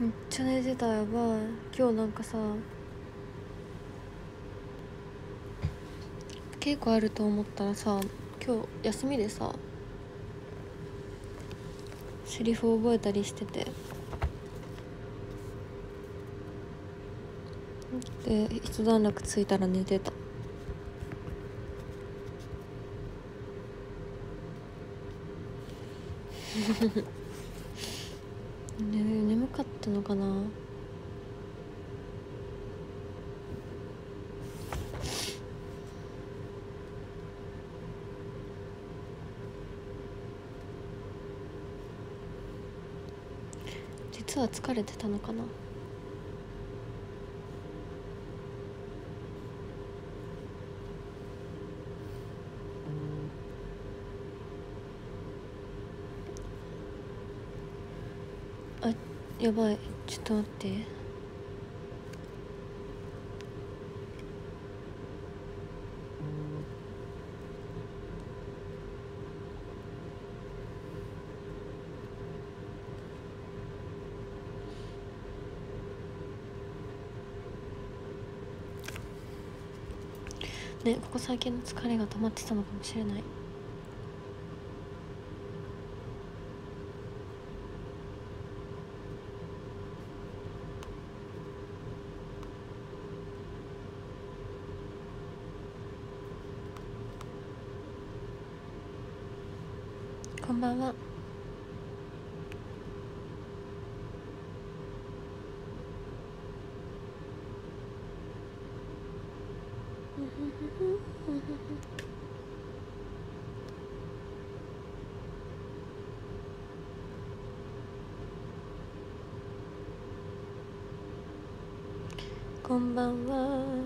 めっちゃ寝てた。やばい。今日なんかさ稽古あると思ったらさ、今日休みでさセリフ覚えたりしてて、で一段落ついたら寝てた。眠かったのかな。実は疲れてたのかな。あ、やばい、ちょっと待って。ね、ここ最近の疲れが溜まってたのかもしれない。こんばんは。こんばんは。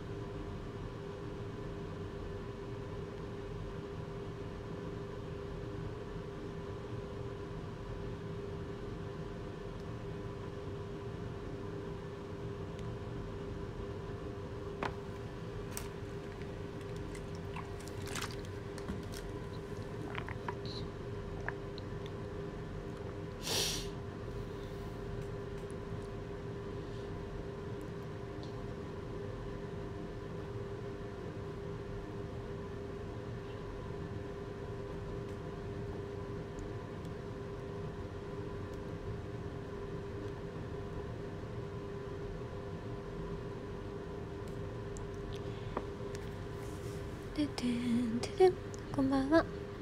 でてんててん、こんばんは。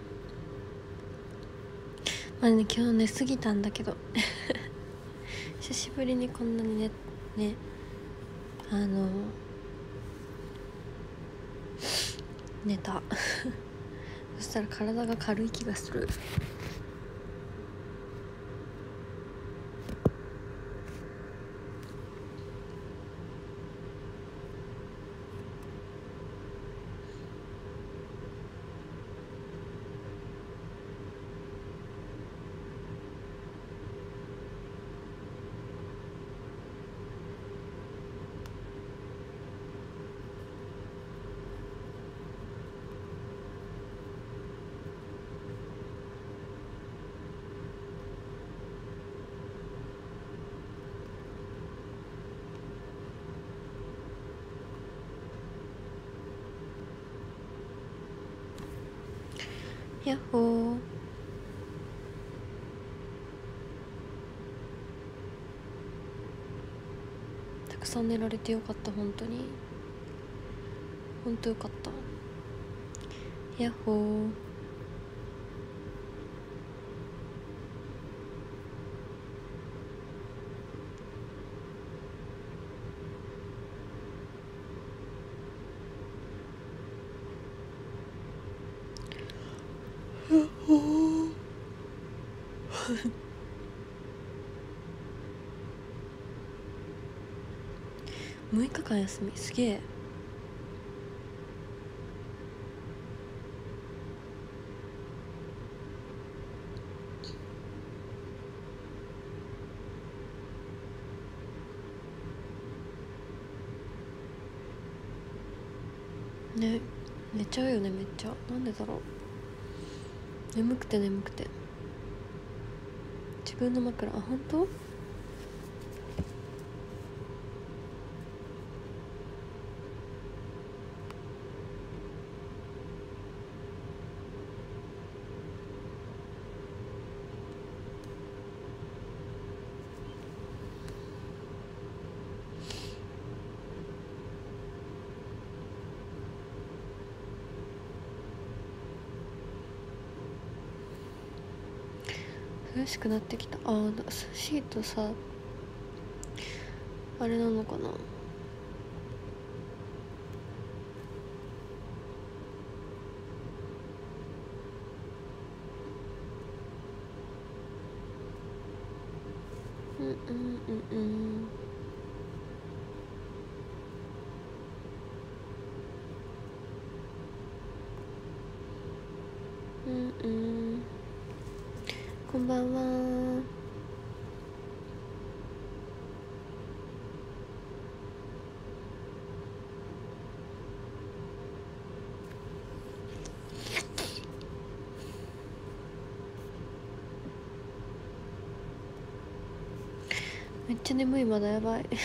まあね、今日寝すぎたんだけど久しぶりにこんなにね寝たそしたら体が軽い気がする。やっほー。たくさん寝られてよかった。本当に本当よかった。やっほー。やっほー6日間休み、すげえ。ね、寝ちゃうよね、めっちゃ。なんでだろう。眠くて自分の枕。あ、本当？ 涼しくなってきた。涼しいとさあれなのかな、うんうんうんうんうんうん、こんばんは。めっちゃ眠い、まだやばい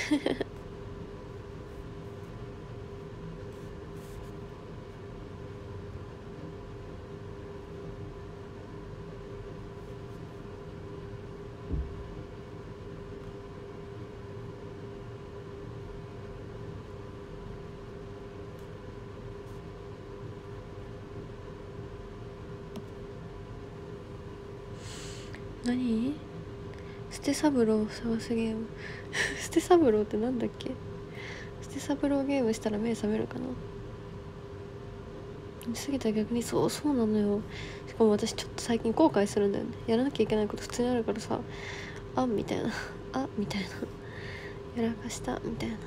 何、ステサブローを探すゲームステサブローってなんだっけ。ステサブローゲームしたら目覚めるかな。過ぎたら逆にそうなのよ。しかも私ちょっと最近後悔するんだよね。やらなきゃいけないこと普通にあるからさ、みたいなみたいなやらかしたみたいな。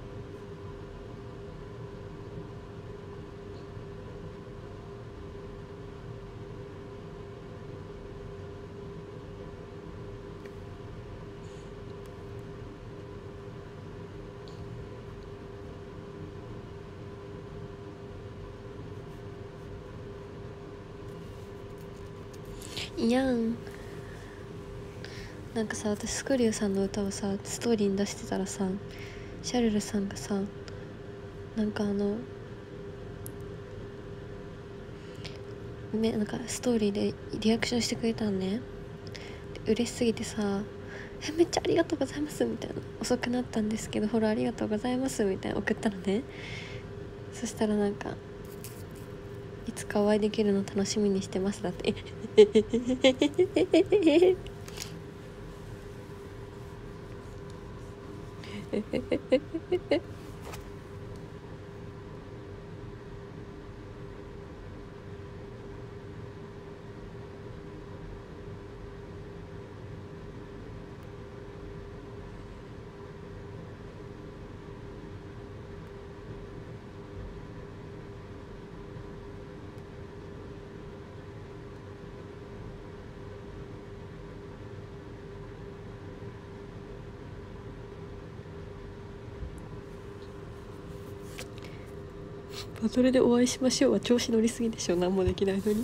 いやん、なんかさ、私スクリューさんの歌をさストーリーに出してたらさ、シャルルさんがさ、なんかなんかストーリーでリアクションしてくれたんね。嬉しすぎてさ、めっちゃありがとうございますみたいな、遅くなったんですけどフォローありがとうございますみたいな送ったのね。そしたらなんか、いつかお会いできるの楽しみにしてますだってバトルでお会いしましょうは調子乗りすぎでしょ、何もできないのに。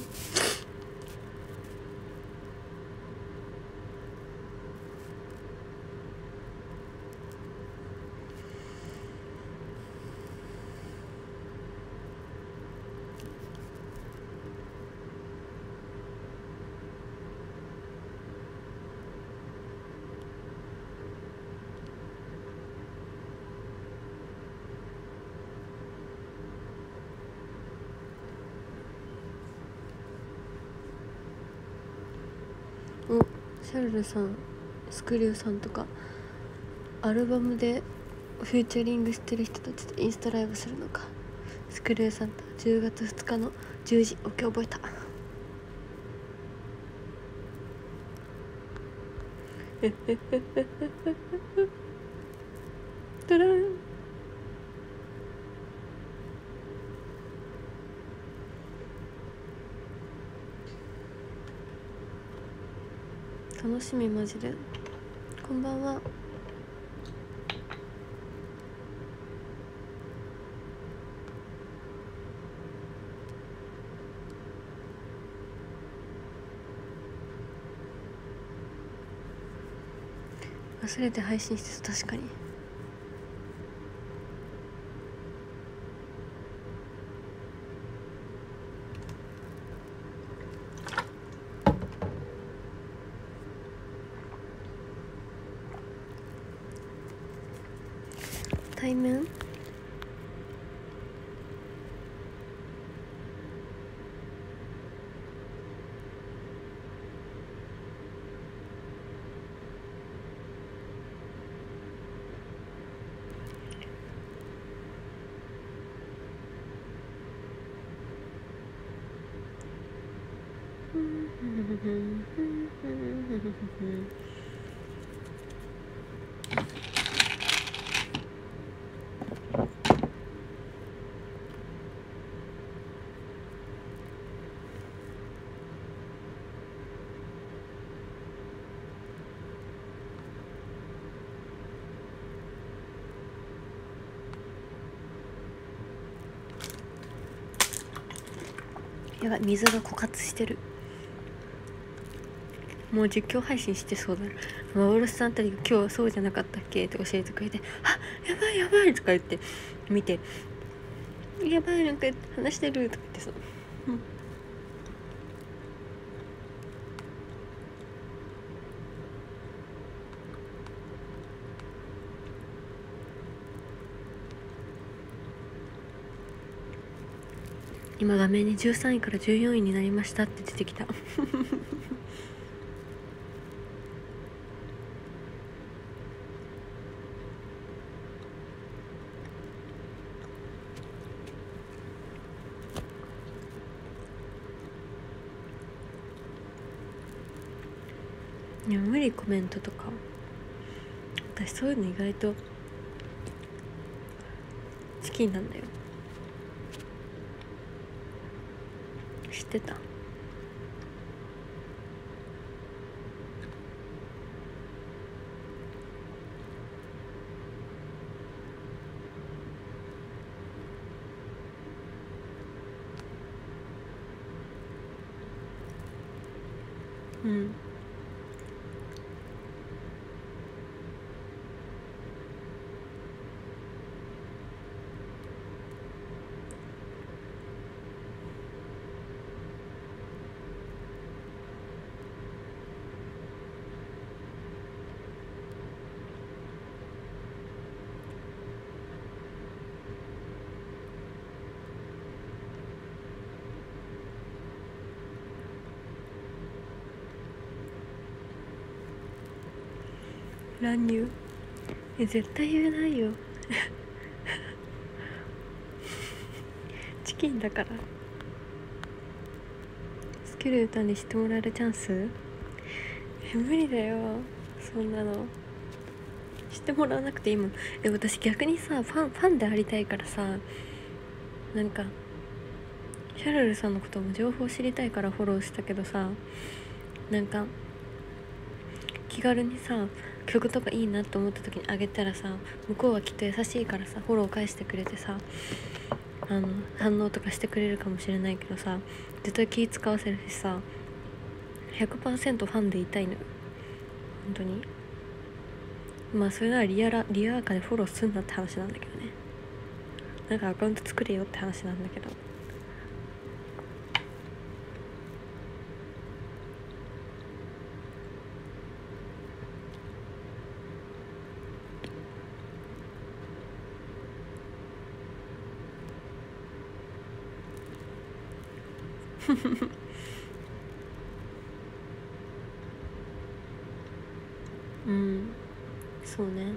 お、シャルルさん、スクリューさんとかアルバムでフューチャリングしてる人たちとインスタライブするのか。スクリューさんと10月2日の10時。オッケー、覚えた。トラン、楽しみマジで。こんばんは。忘れて配信してた。確かに。対面、 やばい、水が枯渇してる。もう実況配信してそうだ。幻さんあたりが今日はそうじゃなかったっけって教えてくれて、あ、やばいやばいとか言って見て、やばいなんか話してるとか言ってさ、今画面に13位から14位になりましたって出てきたいや無理、コメントとか。私そういうの意外と好きなんだよ。知ってた？うん。乱入？絶対言えないよチキンだから。スキル歌にしてもらえるチャンス？無理だよそんなの。してもらわなくていいもん。私逆にさ、ファンでありたいからさ、なんかシャルルさんのことも情報知りたいからフォローしたけどさ、なんか気軽にさ曲とかいいなと思った時にあげたらさ、向こうはきっと優しいからさフォロー返してくれてさ、反応とかしてくれるかもしれないけどさ、絶対気使わせるしさ、100% ファンでいたいのよ本当に。まあそれならリアアーカでフォローすんなって話なんだけどね。なんかアカウント作れよって話なんだけどうん、そうね。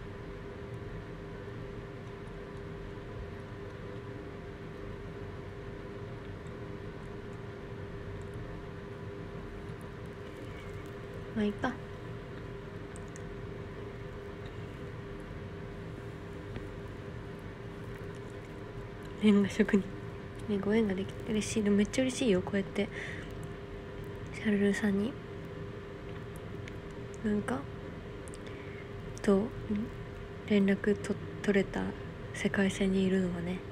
まあいいか。レンガ職人ね、ご縁ができて嬉しい。でもめっちゃ嬉しいよ、こうやってシャルルさんになんか連絡取れた世界線にいるのはね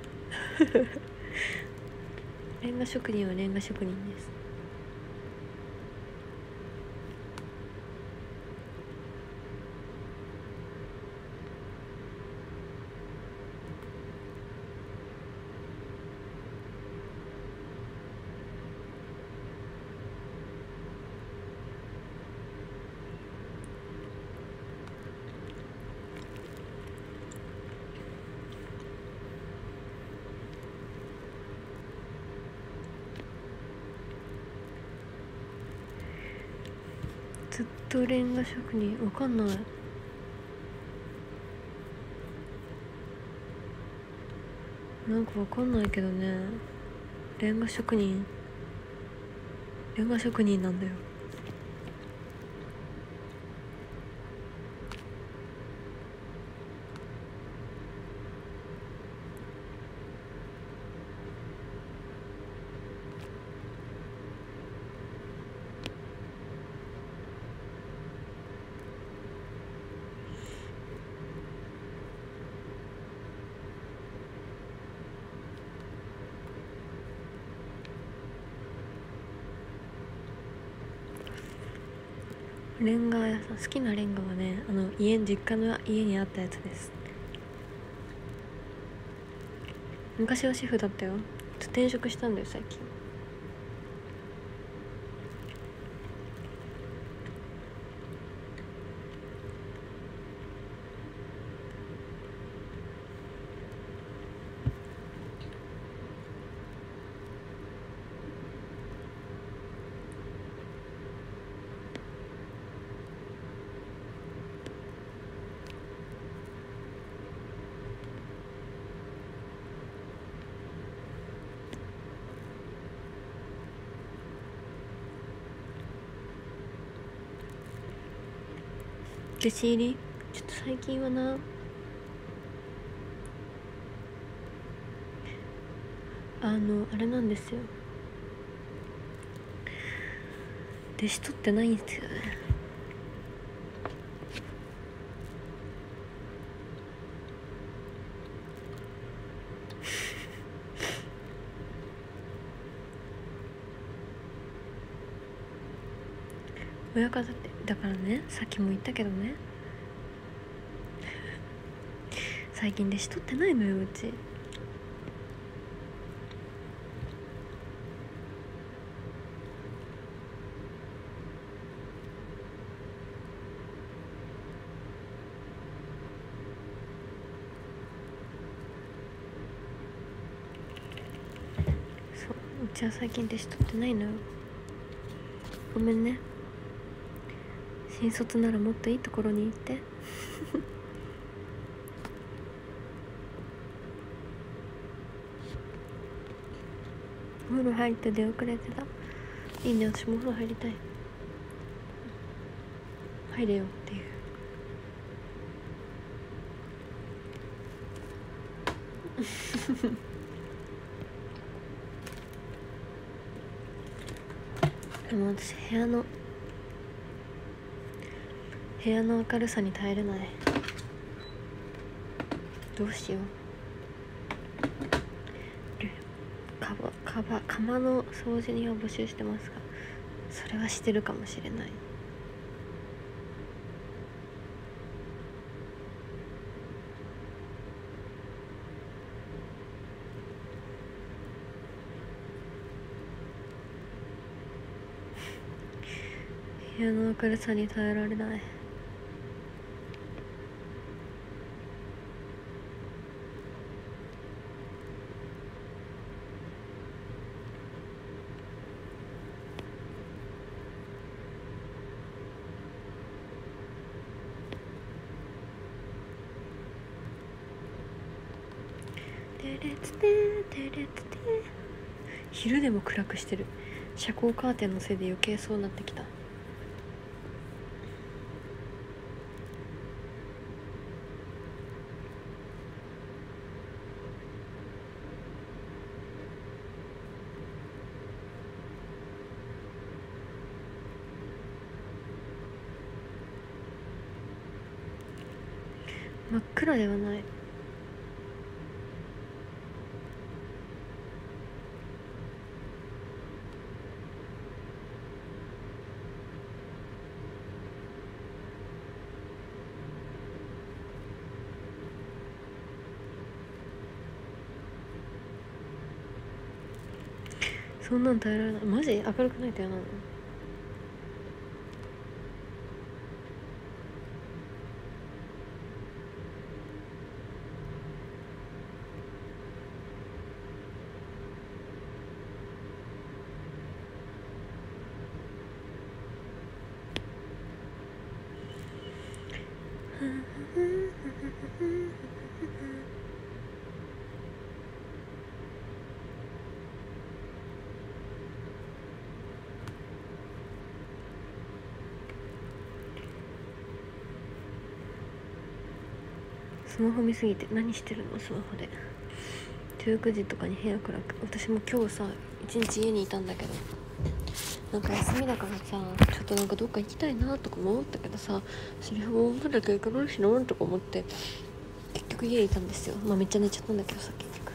レンガ職人はレンガ職人です。ずっとレンガ職人わかんない。なんかわかんないけどね、レンガ職人レンガ職人なんだよ。レンガ屋さん、好きなレンガはね、実家の家にあったやつです。昔はシェフだったよ。転職したんだよ最近。弟子入りちょっと最近はな、あれなんですよ、弟子取ってないんですよね。親方ってだからね、さっきも言ったけどね、最近弟子取ってないのようち。そう、うちは最近弟子取ってないのよ。ごめんね。新卒ならもっといいところに行ってお風呂入って出遅れてた。いいね、私もお風呂入りたい。入れよっていうでも私部屋の明るさに耐えれない。どうしよう。釜の掃除人を募集してますが、それはしてるかもしれない。部屋の明るさに耐えられない。昼でも暗くしてる。遮光カーテンのせいで余計そうなってきた。真っ暗ではない。そんなん耐えられない。マジ明るくないと嫌なの。 スマホ見すぎて。何してるのスマホで。19時とかに部屋暗く。私も今日さ一日家にいたんだけど、なんか休みだからさ、ちょっとなんかどっか行きたいなとかも思ったけどさ、それをまだ行かないしなとか思って結局家にいたんですよ。まあめっちゃ寝ちゃったんだけどさ、結局。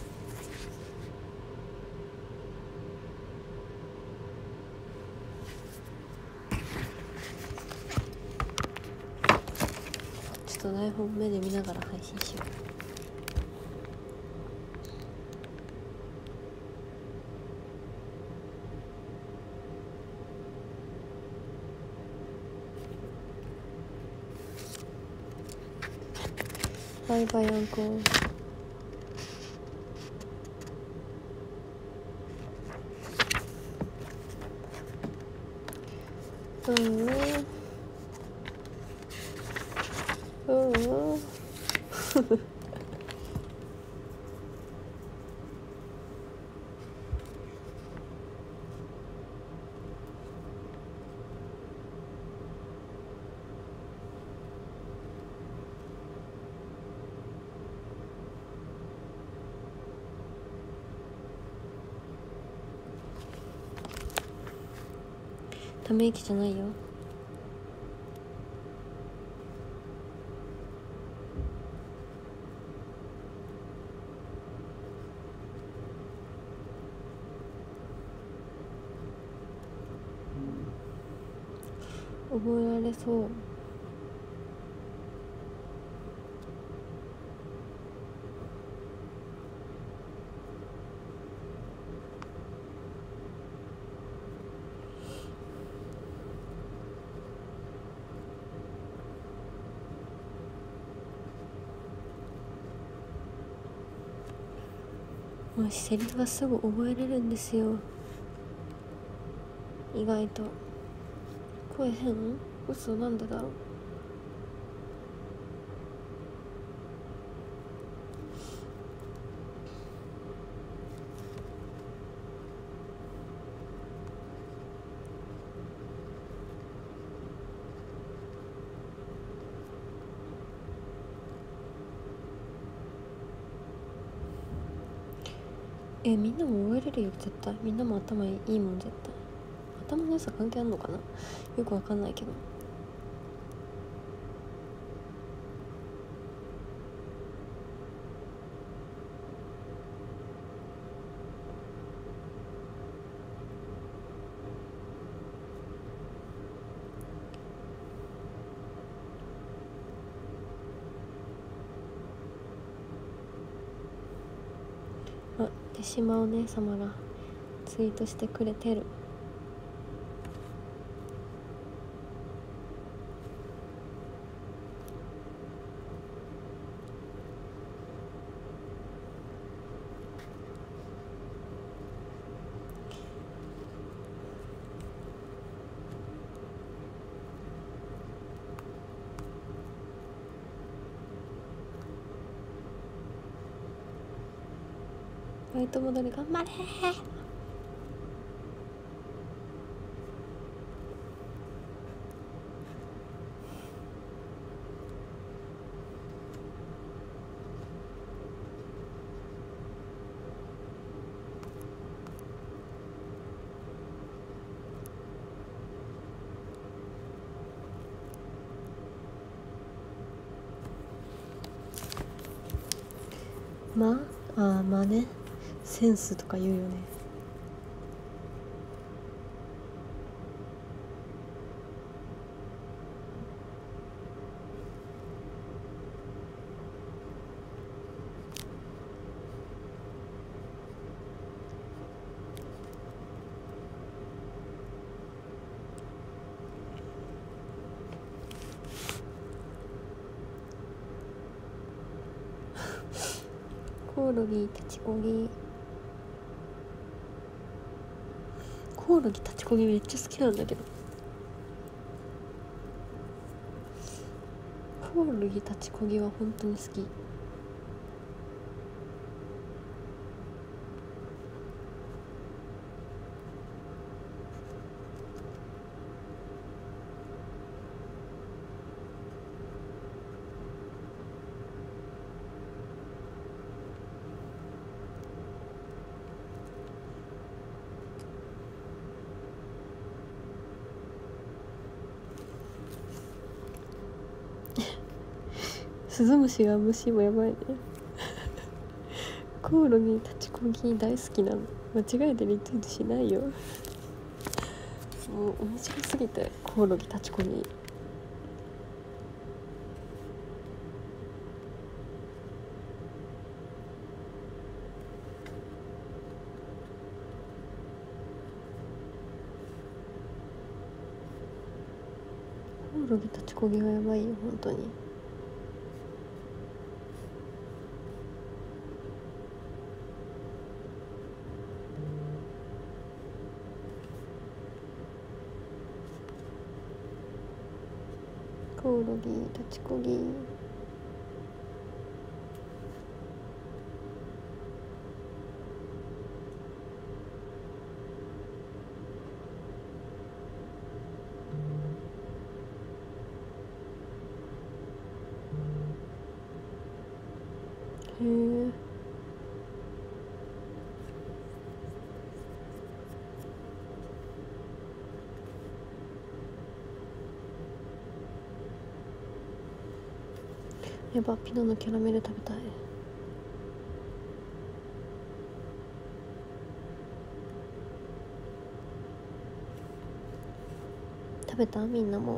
ちょっと台本目で見ながら配信しよう。バイバイアンコー。ため息じゃないよ。覚えられそう。もしセリフはすぐ覚えれるんですよ、意外と。声変？嘘、なんでだろう。みんなも覚えれるよ絶対。みんなも頭いいもん絶対。頭の良さ関係あんのかな、よくわかんないけど。あ、手島お姉様がツイートしてくれてる。バイト戻り頑張れー。まあね、センスとか言うよね。コオロギ立ちこぎ。コオロギ立ちこぎめっちゃ好きなんだけど。コオロギ立ちこぎは本当に好き。 スズムシが虫もやばいねコオロギ立ちこぎ大好きなの。間違えてリツイートしないよもう面白すぎて、コオロギ立ちこぎ。コオロギ立ちこぎはやばいよ本当に。コオロギ立ちこぎ。へえ。やば、ピノのキャラメル食べたい。食べた？みんなも。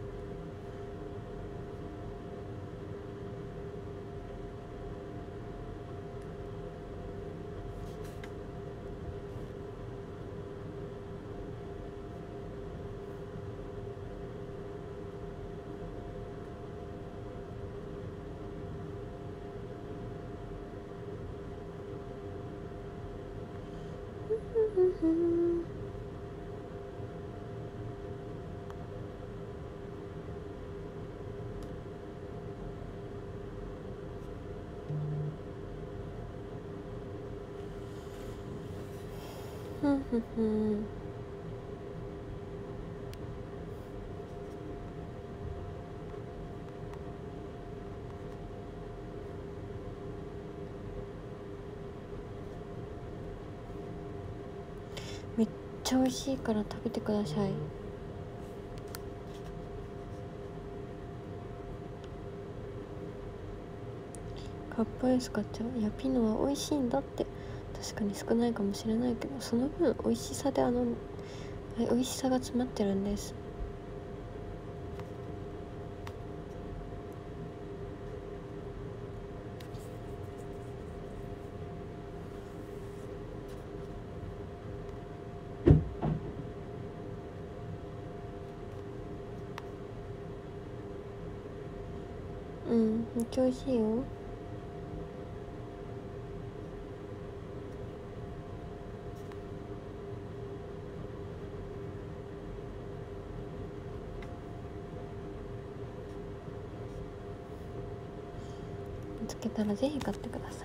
めっちゃ美味しいから食べてください。カップアイス買っちゃう。いや、ピノは美味しいんだって。確かに少ないかもしれないけど、その分美味しさで美味しさが詰まってるんです。うん、めっちゃ美味しいよ。見つけたらぜひ買ってください。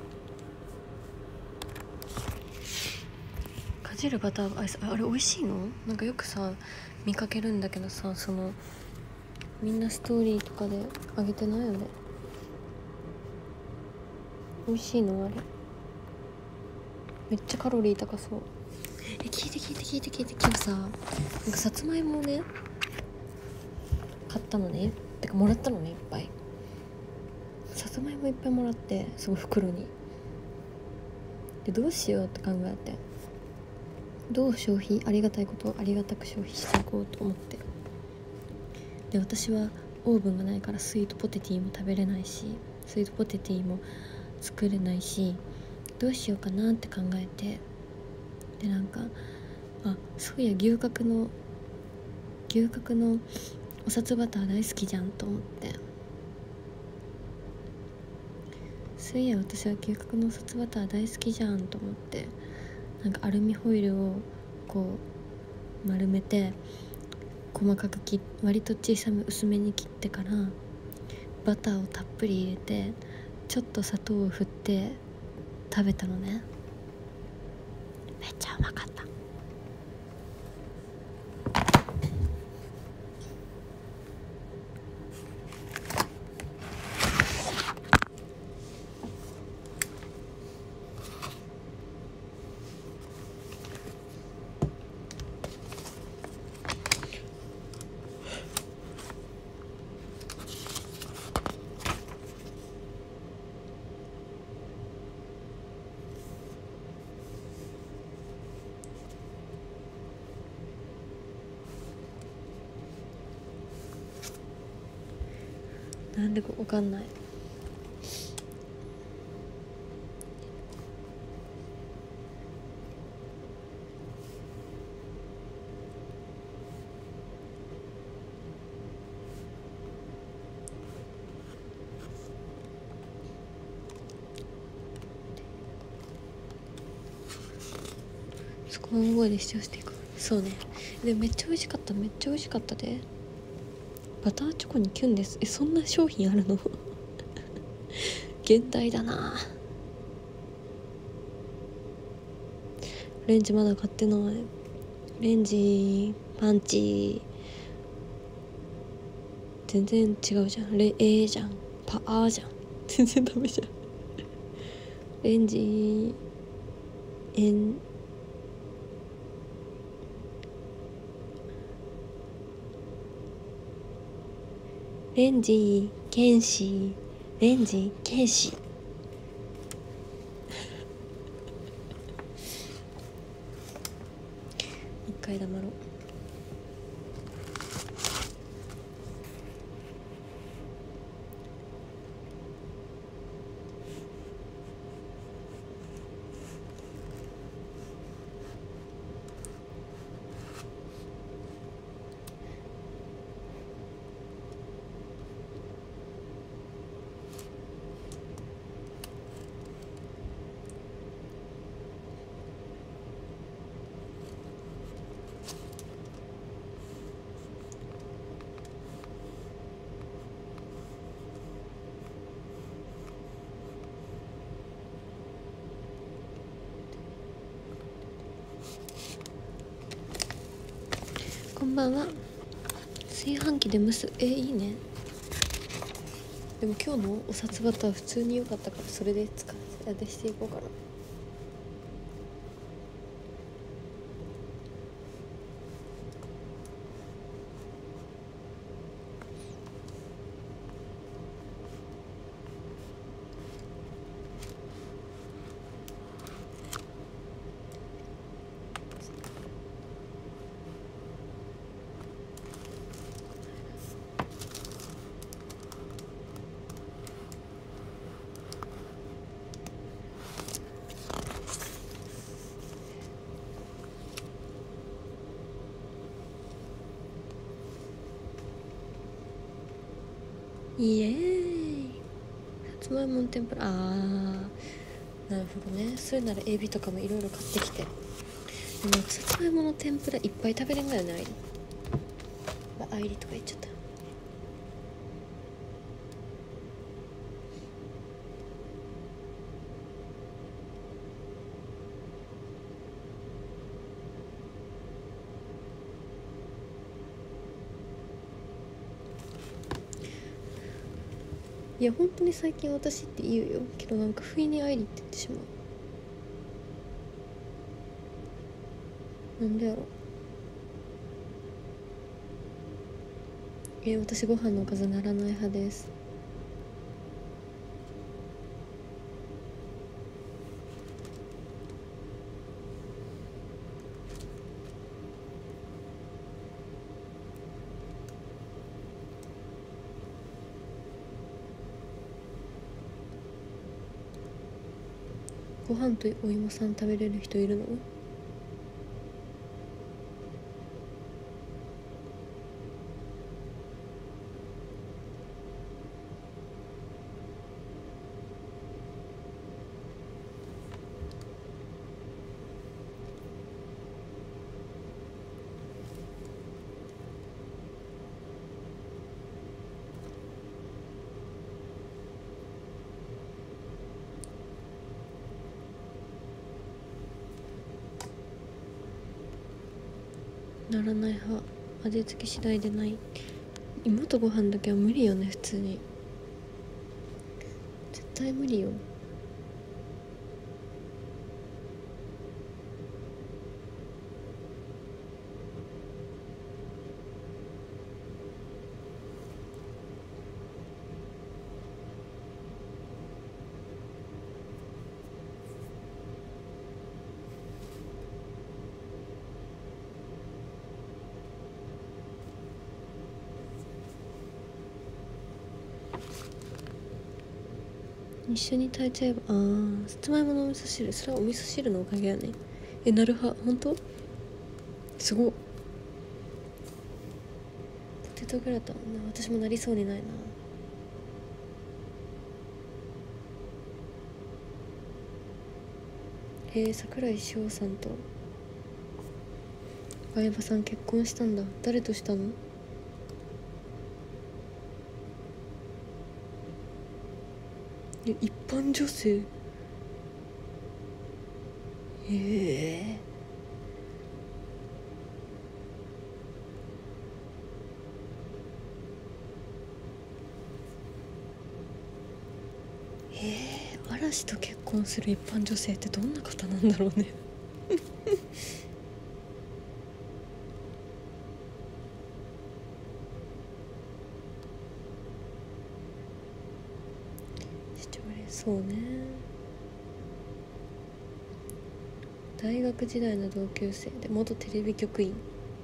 かじるバターアイス、あれ美味しいの？なんかよくさ見かけるんだけどさ、みんなストーリーとかであげてないよね。美味しいのあれ。めっちゃカロリー高そう。聞いて今日さ、なんかさつまいもをね買ったのね。てかもらったのね、いっぱい。さつまいもいっぱいもらって、その袋に。でどうしようって考えて、どうありがたいことをありがたく消費していこうと思って。で私はオーブンがないからスイートポテティも食べれないし、スイートポテティも作れないし、どうしようかなって考えて、でなんかそういや牛角のお札バター大好きじゃんと思って、そういや私は牛角のお札バター大好きじゃんと思って、なんかアルミホイルをこう丸めて細かく割と薄めに切ってからバターをたっぷり入れてちょっと砂糖を振って食べたのね。めっちゃうまかった。 なんでか分かんない。そこの覚えで視聴していく。そうね。でめっちゃ美味しかった、めっちゃ美味しかったで。バターチョコにキュンです。そんな商品あるの現代だな。レンジまだ買ってない。レンジパンチ全然違うじゃん。じゃん、パーじゃん、全然ダメじゃん。レンジレンジ剣士、レンジ剣士。一回黙ろう。こんばんは。炊飯器で蒸す、いいね。でも今日のお札バター普通に良かったから、それでしていこうかな。イエーイ。さつまいもの天ぷら、なるほどね。それならエビとかもいろいろ買ってきて。でもさつまいもの天ぷらいっぱい食べれんがよね。アイリとか言っちゃった。いや本当に最近私って言うよけど、なんか不意にアイリって言ってしまう。なんでやろ。私ご飯のおかずならない派です。ご飯とお芋さん食べれる人いるの？ならない派。味付け次第でない。芋とご飯だけは無理よね、普通に。絶対無理よ。 一緒に炊いちゃえば、さつまいものお味噌汁、それはお味噌汁のおかげやね。なるは本当すごっ。ポテトグラタンな、私もなりそうにないな。櫻井翔さんと相葉さん結婚したんだ。誰としたの？一般女性。嵐と結婚する一般女性ってどんな方なんだろうねそうね。大学時代の同級生で元テレビ局員。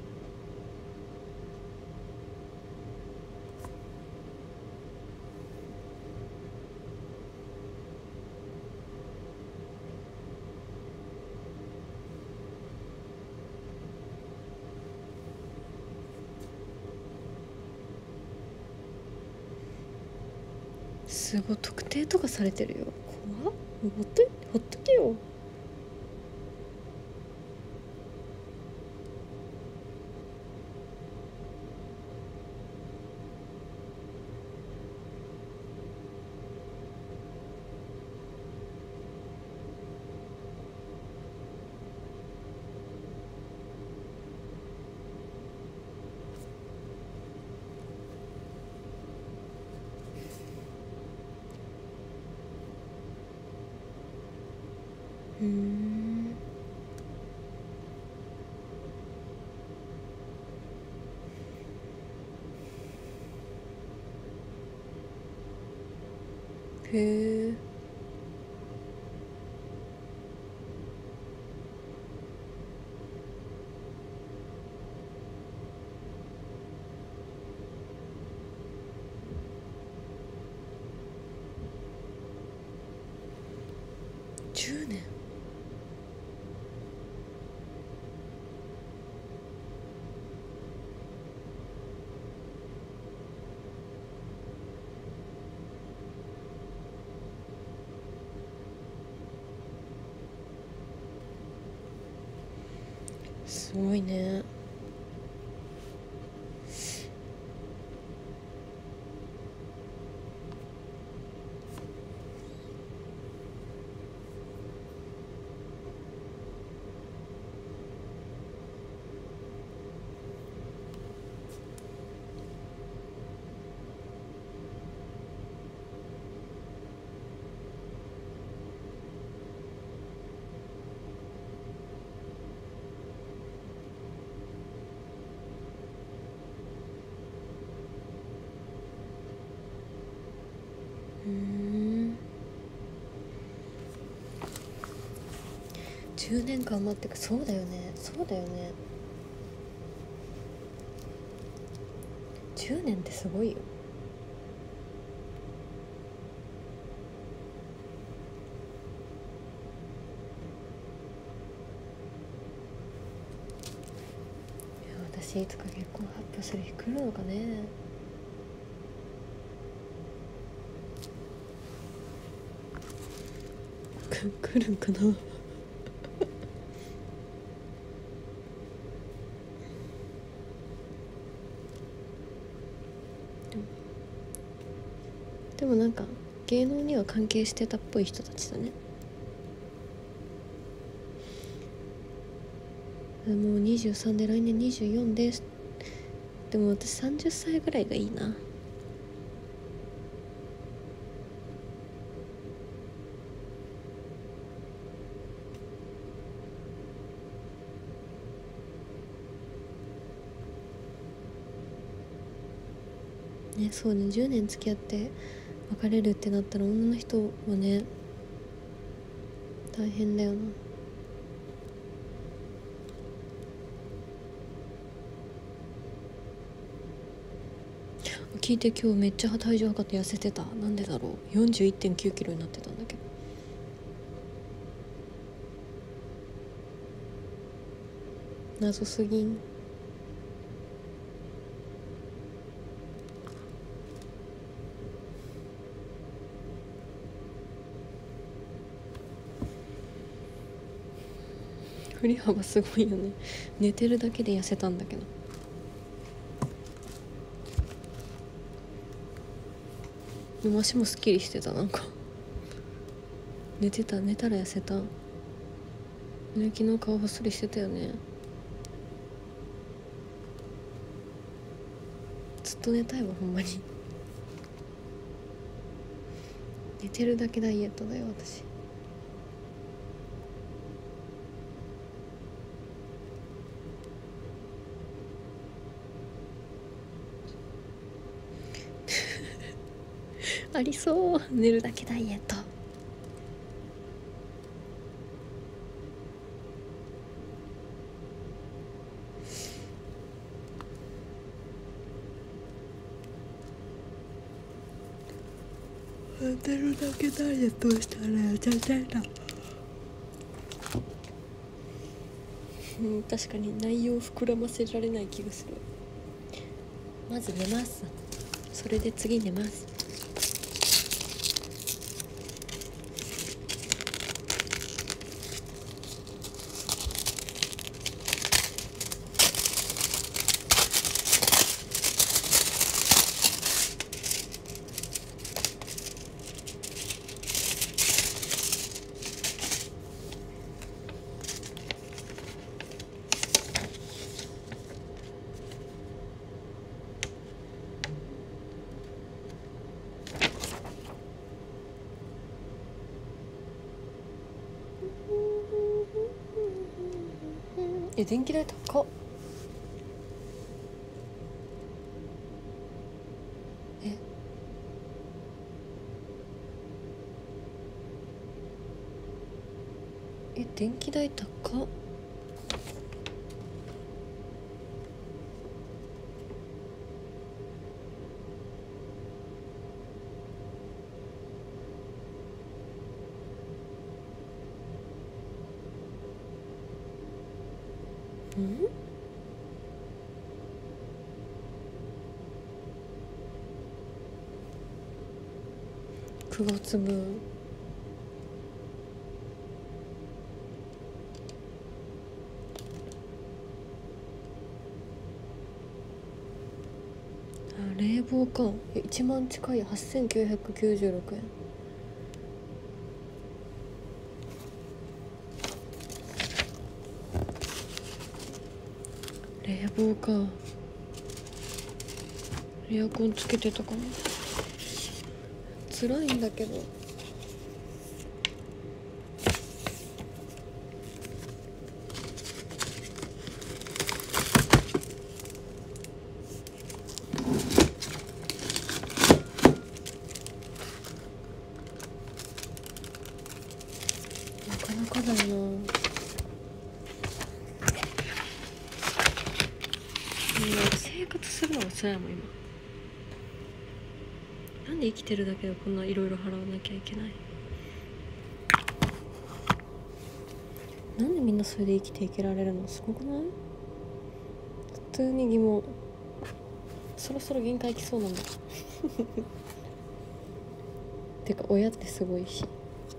すごい特定とかされてるよ。怖っ。ほっとけよ。へえ。10年。すごいね。10年間待ってく。そうだよね。10年ってすごいよ。私いつか結婚発表する日来るのかね。来るんかなでもなんか芸能には関係してたっぽい人たちだね。もう23で来年24です。でも私30歳ぐらいがいいな。ね、そうね。10年付き合って別れるってなったら女の人はね大変だよな。聞聞いて今日めっちゃ体重測って痩せてた。なんでだろう。41.9 キロになってたんだけど。謎すぎん。振り幅すごいよね。寝てるだけで痩せたんだけど。でも足もすっきりしてた。なんか寝たら痩せたね。昨日顔ほっそりしてたよね。ずっと寝たいわほんまに。寝てるだけダイエットだよ私。ありそう。寝るだけダイエット。寝てるだけダイエットしたらやっちゃった。確かに内容膨らませられない気がする。まず寝ます。それで次寝ます。電気代高っ。電気代高っ。9月分。冷房か。1万近い。8996円。冷房か。エアコンつけてたかな。辛いんだけど。なかなかだよな。生活するのが辛いもん今。なんで生きてるだけでこんないろいろ払わなきゃいけない。なんでみんなそれで生きていけられるの。すごくない？普通に疑問。そろそろ限界きそうなんだてか親ってすごいし。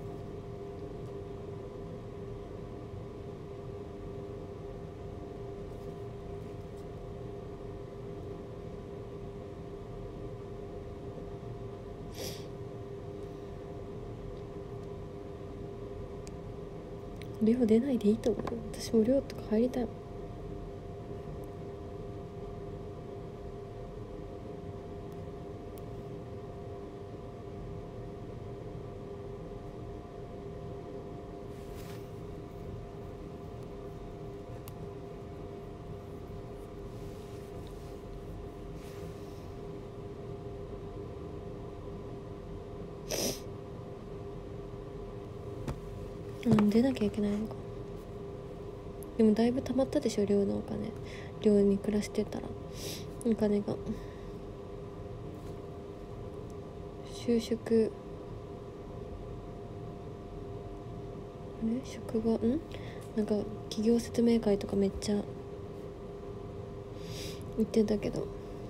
寮出ないでいいと思う。私も寮とか入りたいもん。出なきゃいけないのか。でもだいぶ溜まったでしょ寮のお金。寮に暮らしてたらお金が。 就職職場なんか企業説明会とかめっちゃ行ってたけど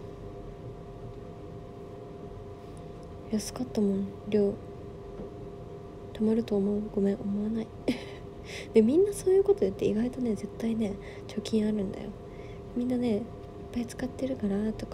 安かったもん。寮泊まると思う？ごめん、思わないでみんなそういうこと言って意外とね絶対ね貯金あるんだよ。みんなねいっぱい使ってるからとか。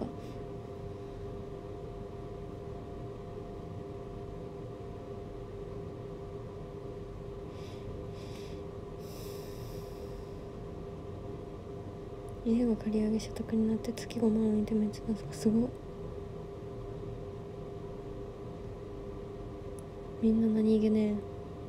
家が借り上げ所得になって月5万円でめっちゃすごい。みんな何気ね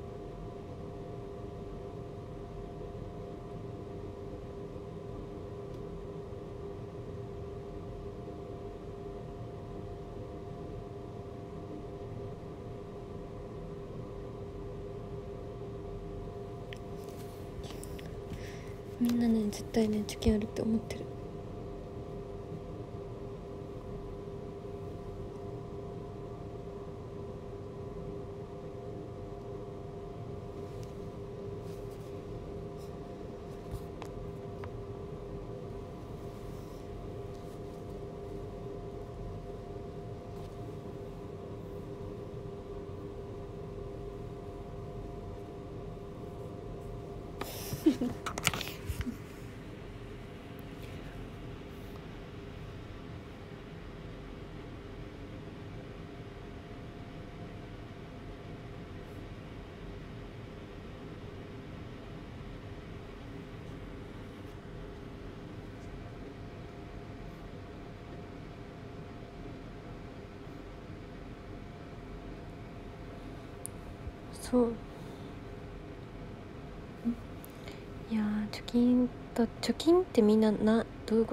みんなね絶対ね貯金あるって思ってる。そういや貯金ってみんなどういうこと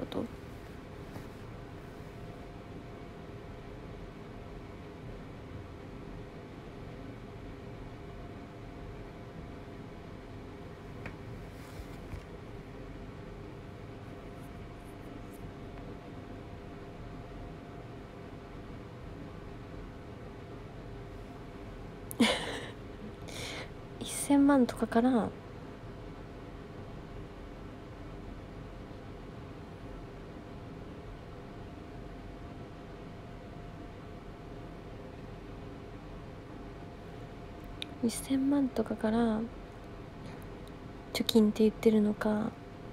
？1000万とかから1000万とかから貯金って言ってるのか、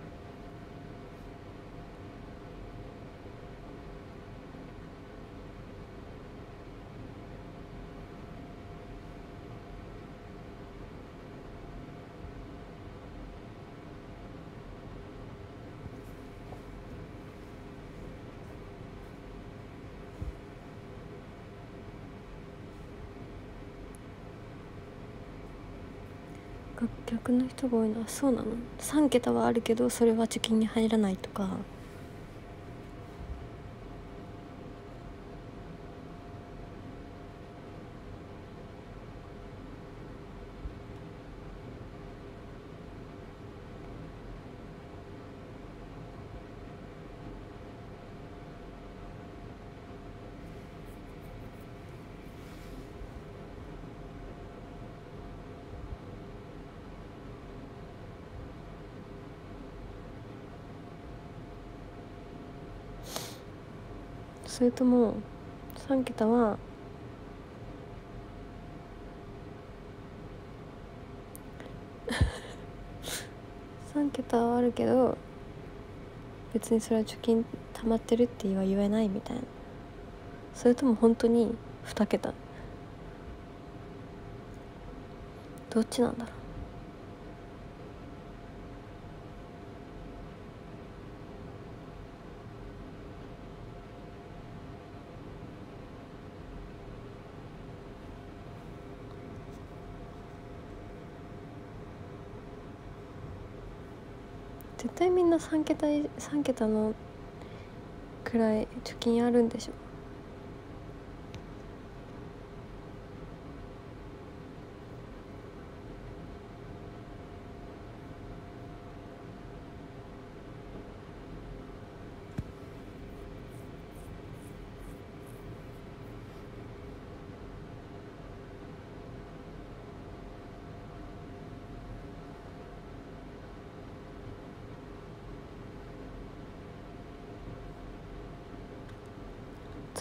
逆の人が多いのはそうなの？3桁はあるけどそれは貯金に入らないとか。それとも3桁は3桁はあるけど別にそれは貯金溜まってるっては言えないみたいな。それとも本当に2桁？どっちなんだろう。絶対みんな3桁のくらい貯金あるんでしょ。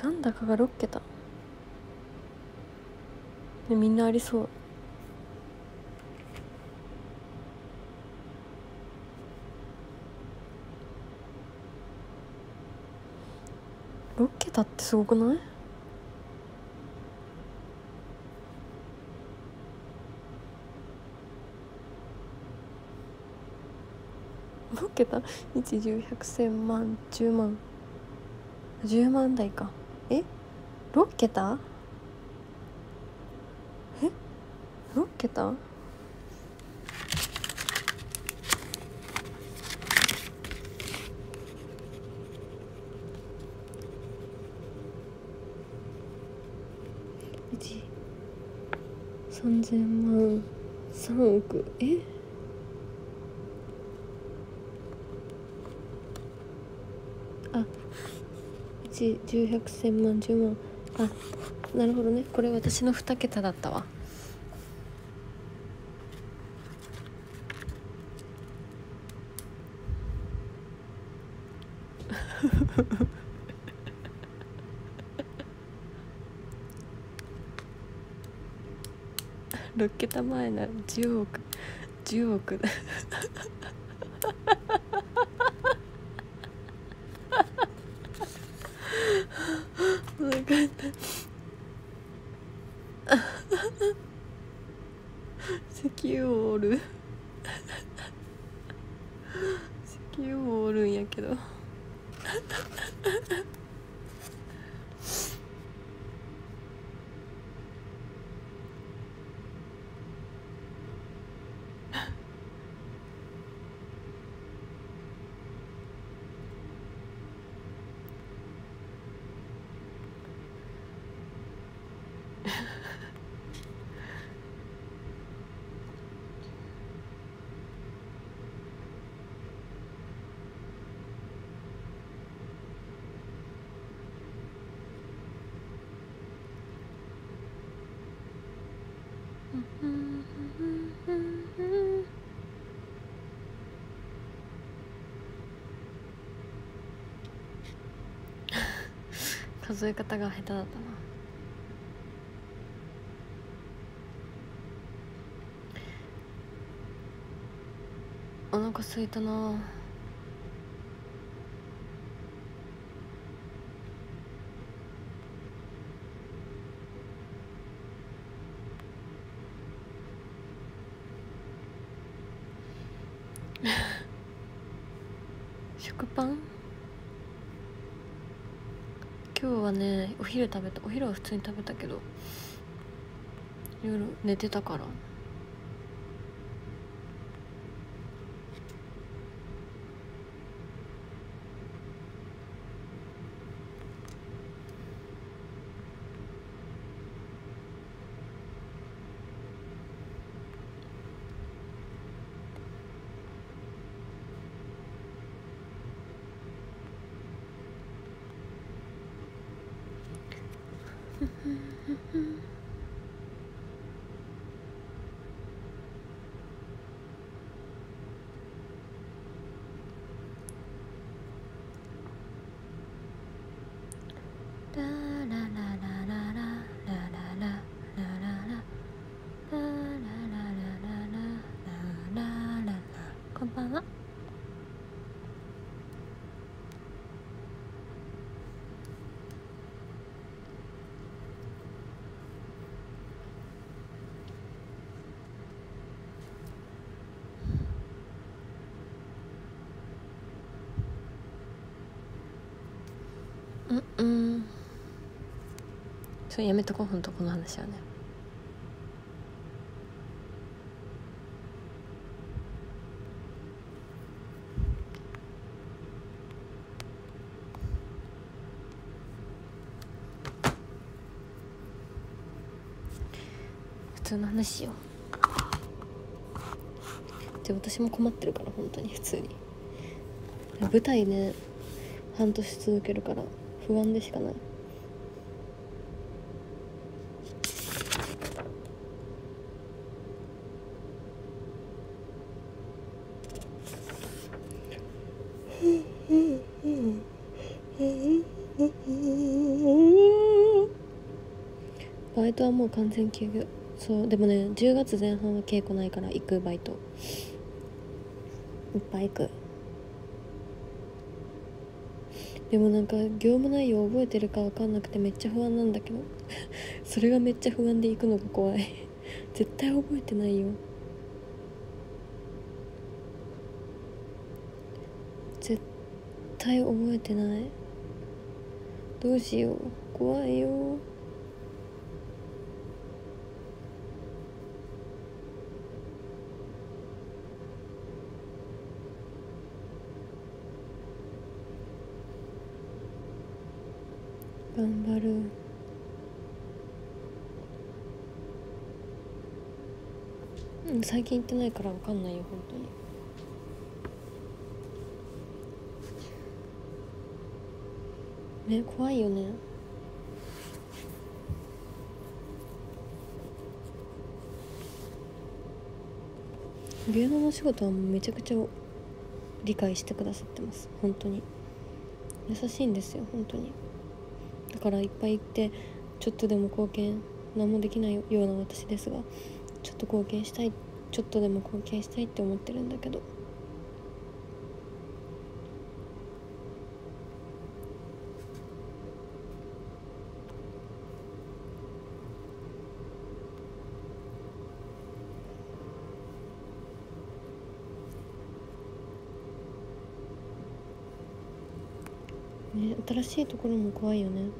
残高が6桁で、みんなありそう。6桁ってすごくない？6桁 1、10、100、1000万、10万、10万台か。6桁6桁1、3000万、3億。1、10、100、1000万、10万。なるほどね。これ私の2桁だったわ。6桁前なら10億10億だ分かった石油を折る石油を折るんやけど数え方が下手だったな。お腹空いたな。食パン今日はね、お昼食べた。お昼は普通に食べたけど夜寝てたから。こんばんは。それやめとこう、ほんとこの話はね。普通の話しよう。じゃあ私も困ってるから、本当に普通に舞台ね、半年続けるから不安でしかない。 バイトはもう完全休業。そうでもね、10月前半は稽古ないから行く。バイトいっぱい行く。でもなんか業務内容覚えてるか分かんなくてめっちゃ不安なんだけどそれがめっちゃ不安で行くのが怖い絶対覚えてないよ。絶対覚えてない。どうしよう、怖いよ。頑張る。最近行ってないから分かんないよ本当にね。怖いよね。芸能の仕事はめちゃくちゃ理解してくださってます。本当に優しいんですよ本当に。だからいっぱい行ってちょっとでも貢献、何もできないような私ですが、ちょっと貢献したい、ちょっとでも貢献したいって思ってるんだけど、ね、新しいところも怖いよね。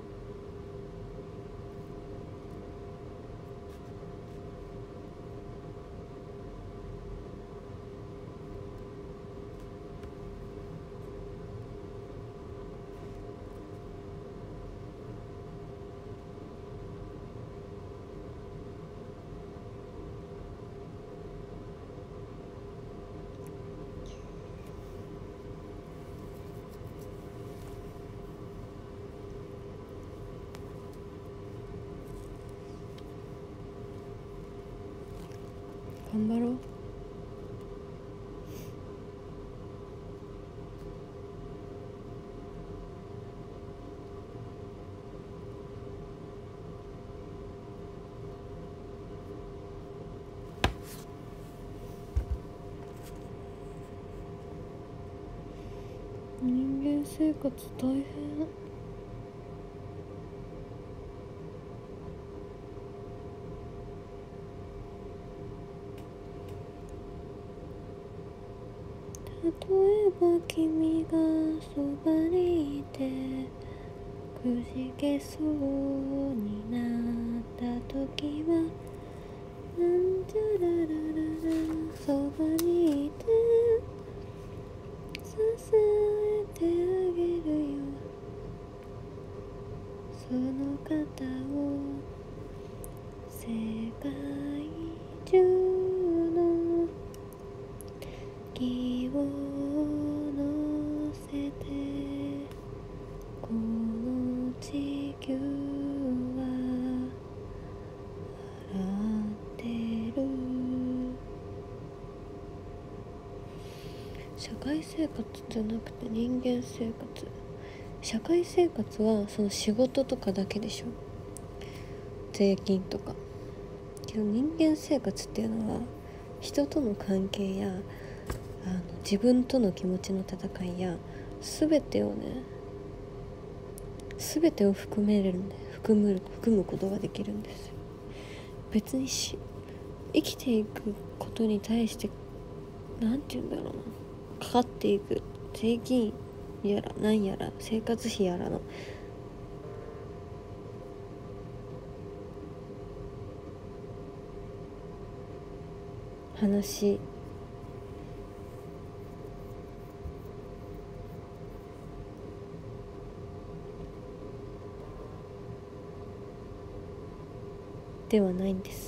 頑張ろう。人間生活大変。例えば君がそばにいてくじけそうになった時は、なんちゃらららら、そばにいて支えてあげるよ、その方を世界中の気を乗せて、この地球は笑ってる。社会生活じゃなくて人間生活。社会生活はその仕事とかだけでしょ、税金とか。けど人間生活っていうのは人との関係や自分との気持ちの戦いや全てを含むことができるんですよ。別に生きていくことに対してなんて言うんだろうな、かかっていく税金やらなんやら生活費やらの話ではないんです。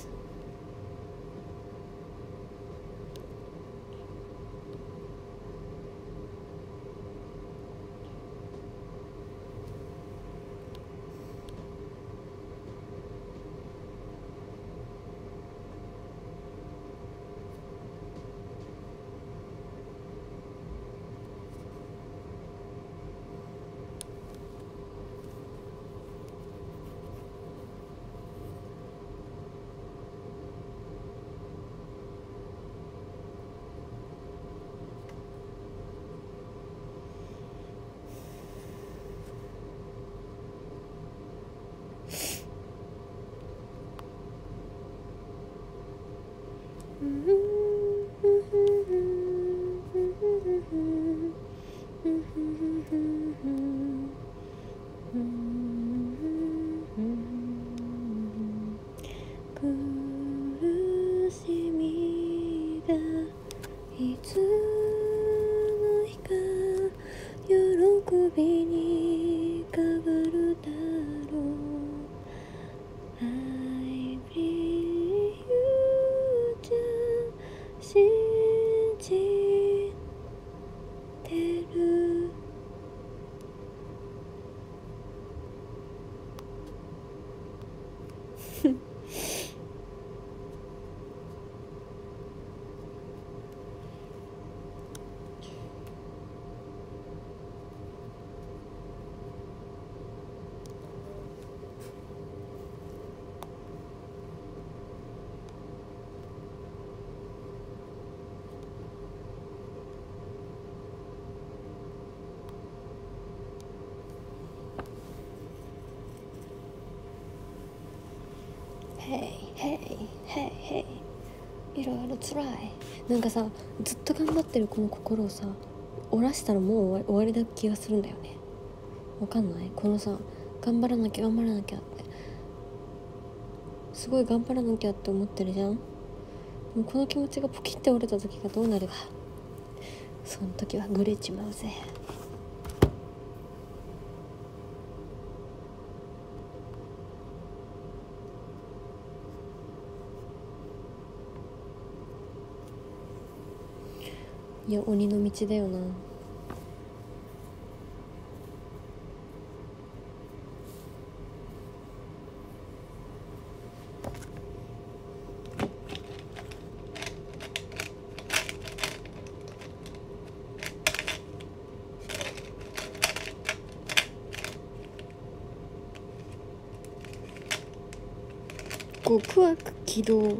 苦しみがいつの日か喜びに変わるだろう。 I believe you じゃ信じてる。Hey いろいろつらい。なんかさ、ずっと頑張ってるこの心をさ折らしたらもう終わりだ気がするんだよね。わかんない？このさ、頑張らなきゃってすごい頑張らなきゃって思ってるじゃん。もうこの気持ちがポキって折れた時がどうなるか、その時はグレちまうぜ。いや、鬼の道だよな。極悪軌道。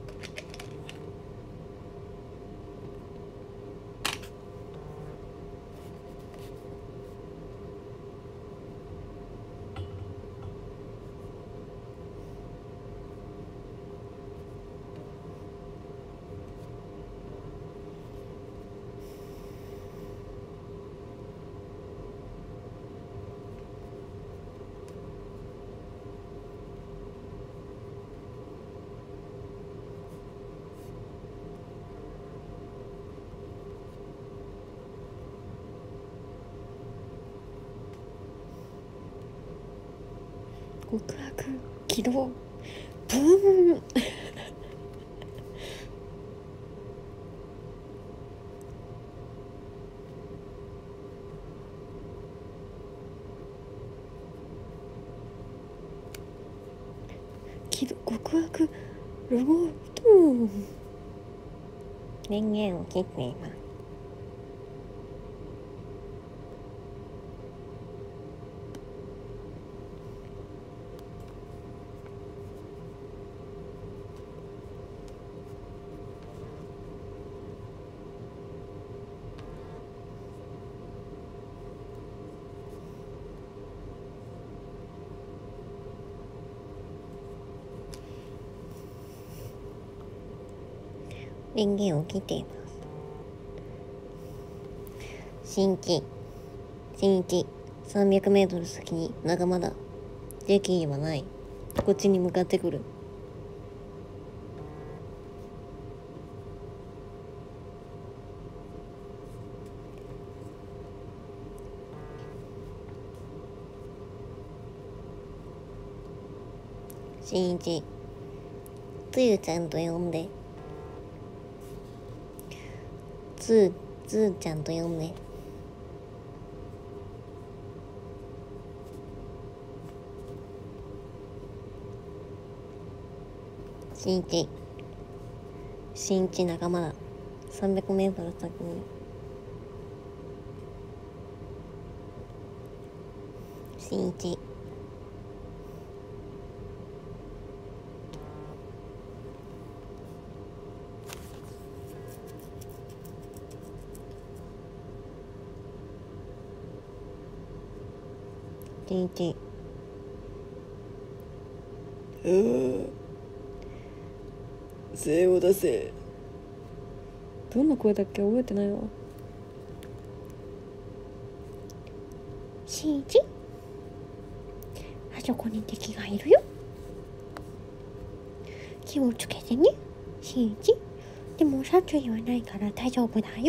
極悪軌道ブーン。極悪ロボット電源を切っています。電源を切っています。新一 300メートル先に仲間だ。敵意はない。こっちに向かってくる。新一、つゆちゃんと呼んで。つーちゃんと呼んで。新一仲間だ。300メートル先に。新一。新一。精を出せ。 どんな声だっけ覚えてないわ。しんいち、あそこに敵がいるよ、気をつけてねしんいち。でも殺意はないから大丈夫だよ。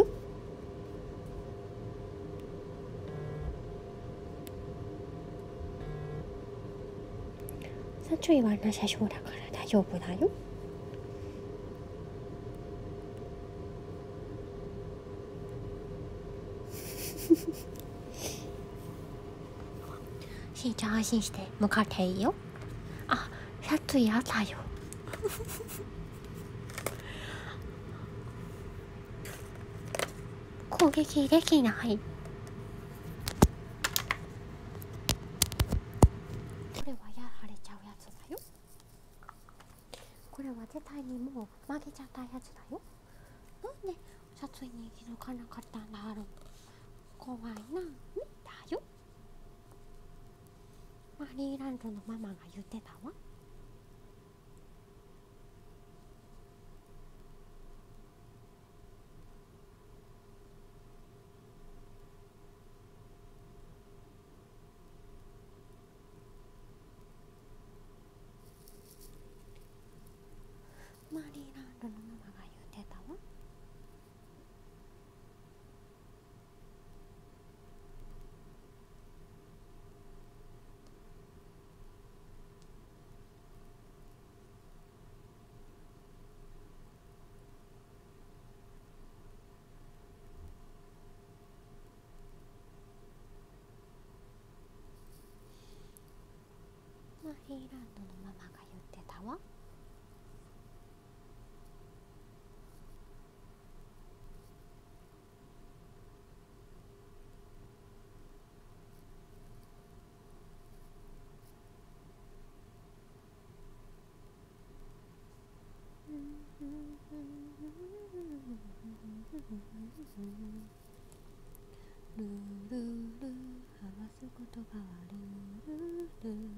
殺意はなさそうだから大丈夫だよ。しんちゃん安心して向かっていいよ。あ、殺意あったよ。攻撃できない。これはやられちゃうやつだよ。これは絶対にもう曲げちゃったやつだよ。なんで殺意に気づかなかったんだろう。怖いな、だよ。マリーランドのママが言ってたわ。マリーランドのママが言ってたわ。マリーランドのママが言ってたわ。ルルル話すことがあるルル。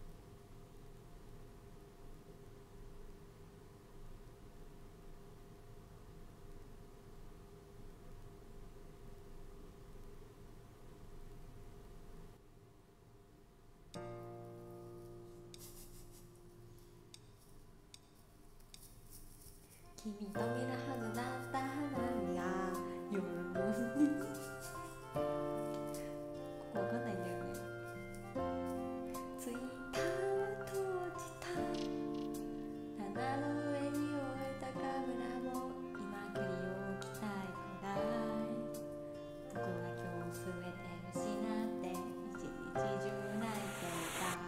君と見るはずだった花が夜にわかんないんだよね。ツイッターは閉じた。棚の上に置いたカメラも今切り置きたいくらい。僕は今日すべて失って一日中泣いていた。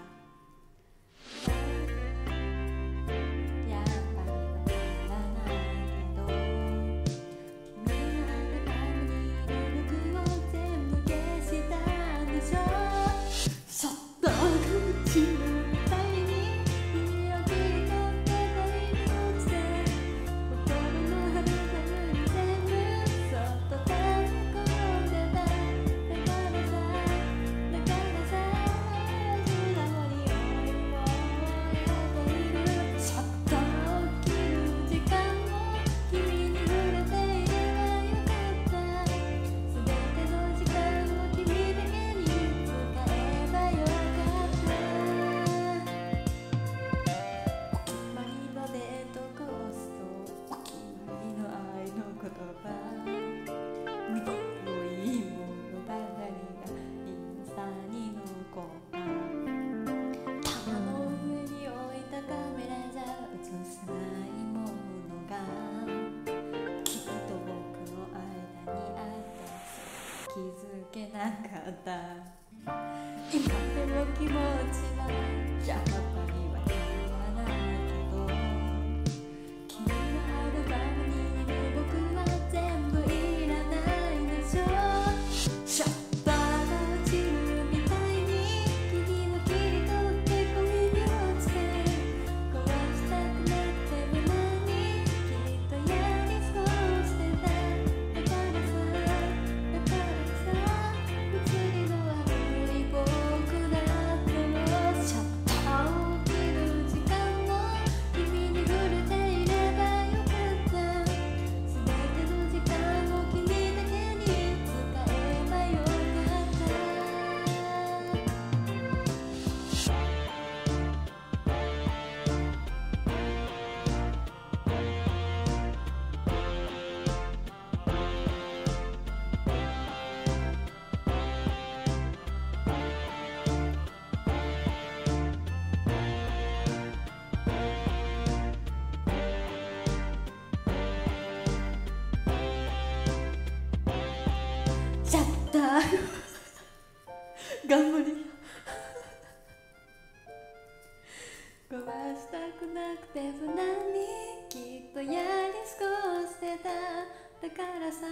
やっぱりわからないけど、君のアルバムにいる僕を全部消したんでしょ。そっと口みたいに君を切り取って恋に落ちて、心のアルバムに全部そっと溜め込んでた。だからさ素直に思いを終えている。そっと起きる時間も君に触れていればよかった。すべての時間を君だけに使えばよかった。お決まりのデートコースとお決まりの愛の言葉、緑いものばかりがインスタに残った。棚の上に置いたカメラじゃ映せないものが、君と僕の間にあった。気づけなかった。今でも気持ちはやっぱりわからないけど、君のアルバムにいる僕は全部いらないでしょ。シャッターが落ちるみたいに君を切り取って恋に落ちて、壊したくなっても何きっとやり過ごしてた。だからさ映りの悪い頑張り壊したくなくて無難にきっとやり過ごしてた。だからさ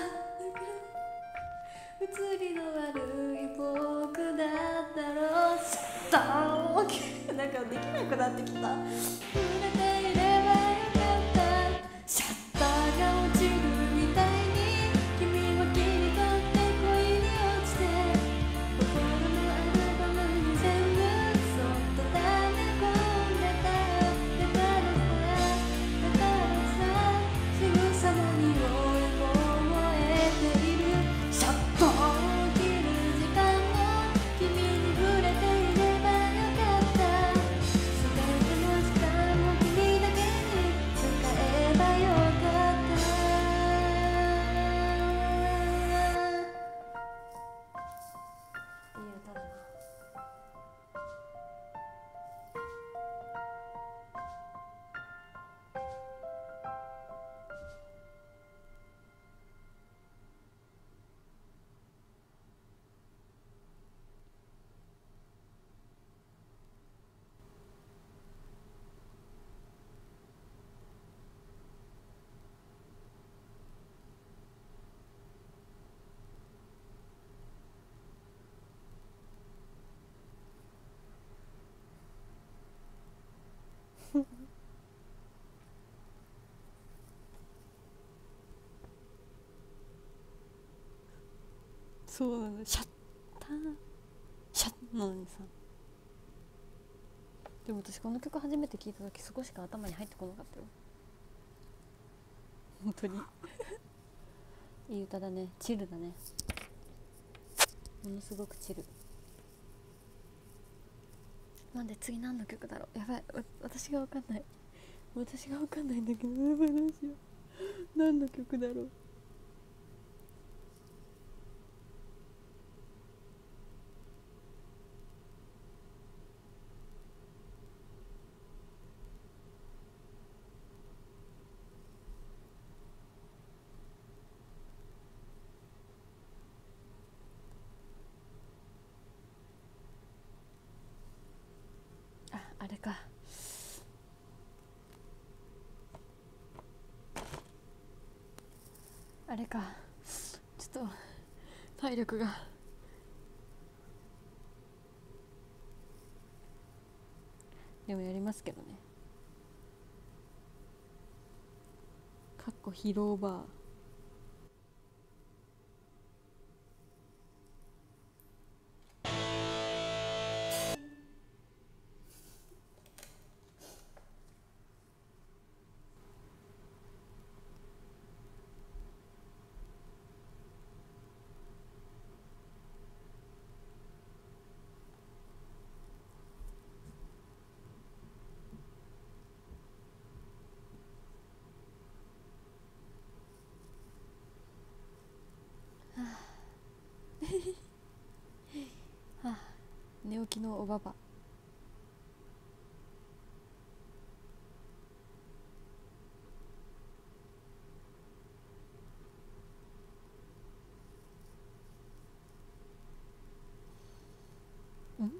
映りの悪い僕だったろう。シャッターをなんかできなくなってきた。触れていればよかった。シャッターが落ちるみたいに君を切り取って恋に落ちて、心のアルバムに全部そっと溜め込んでた。だからさ仕草も匂いも覚えている。シャッターを切る時間も君に触れていればよかった。全ての時間も君だけに使えばよかった。いい歌だな。そうなの、シャッターシャッなのにさ。でも私この曲初めて聴いた時そこしか頭に入ってこなかったよ本当にいい歌だね。チルだね。ものすごくチル。なんで次何の曲だろう。やばい、私が分かんないんだけど、やばい、どうしよう。何の曲だろう。あれか。あれか。ちょっと体力が。でもやりますけどね。かっこ疲労バー。はあ、寝起きのおばば。ん？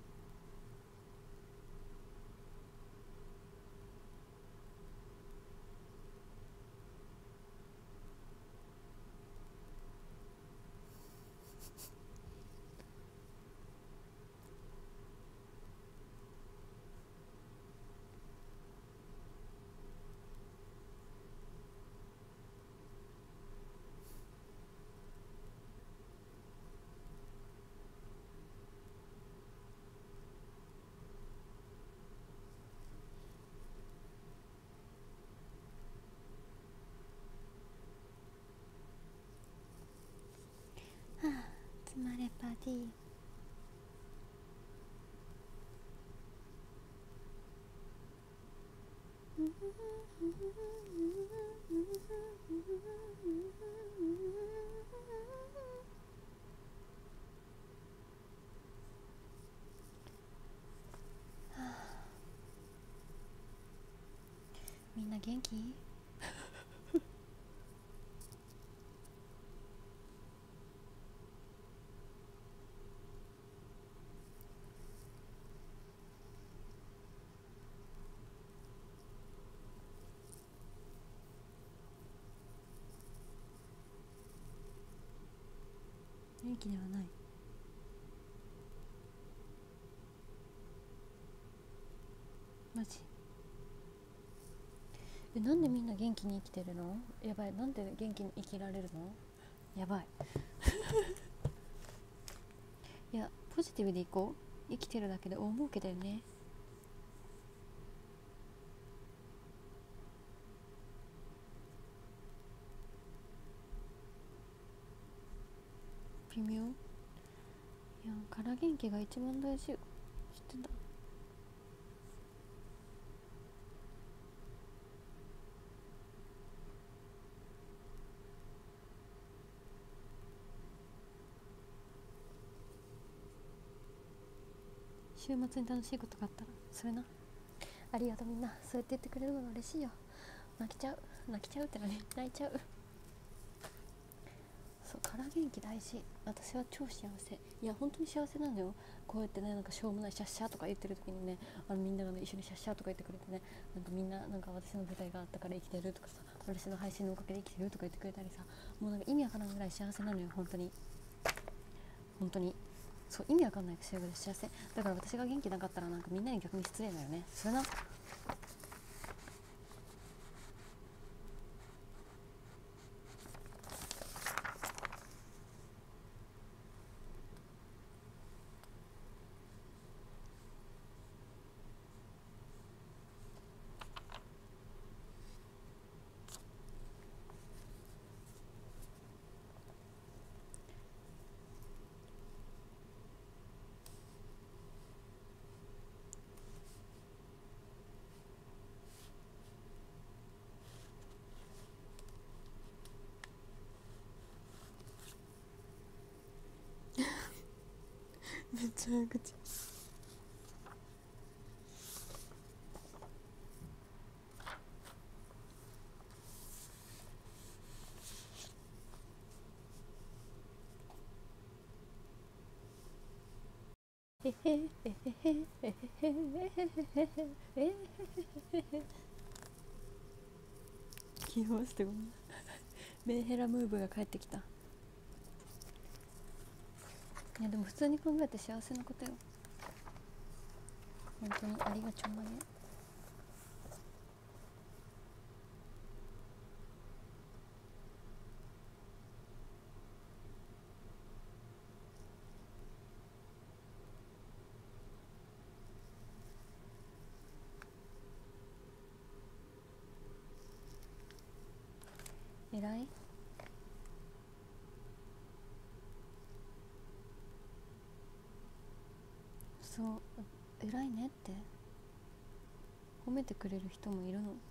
集まれパーティー。みんな元気？ 気ではない。マジなんでみんな元気に生きてるの？やばい、なんで元気に生きられるの？やばいいやポジティブでいこう。生きてるだけで大儲けだよね。微妙。いやから元気が一番大事よ。知ってた？週末に楽しいことがあったらそれな。ありがとうみんな、そうやって言ってくれるのが嬉しいよ。泣きちゃうってのね、泣いちゃう。そうから元気大事。私は超幸せ。いや本当に幸せなんだよ。こうやってね、なんかしょうもないシャッシャとか言ってる時にね、みんながね一緒にシャッシャとか言ってくれてね、なんかみんななんか私の舞台があったから生きてるとかさ、私の配信のおかげで生きてるとか言ってくれたりさ、もうなんか意味わからんぐらい幸せなのよ。本当にそう、意味わかんない幸せだから。私が元気なかったらなんかみんなに逆に失礼だよね。それな。めっちゃ早口。えへえへへえへへえへへえ。気をしてごめん。メンヘラムーブが帰ってきた。いやでも普通に考えて幸せなことよ。本当にありがちょんだね。偉い。そう偉いねって褒めてくれる人もいるの。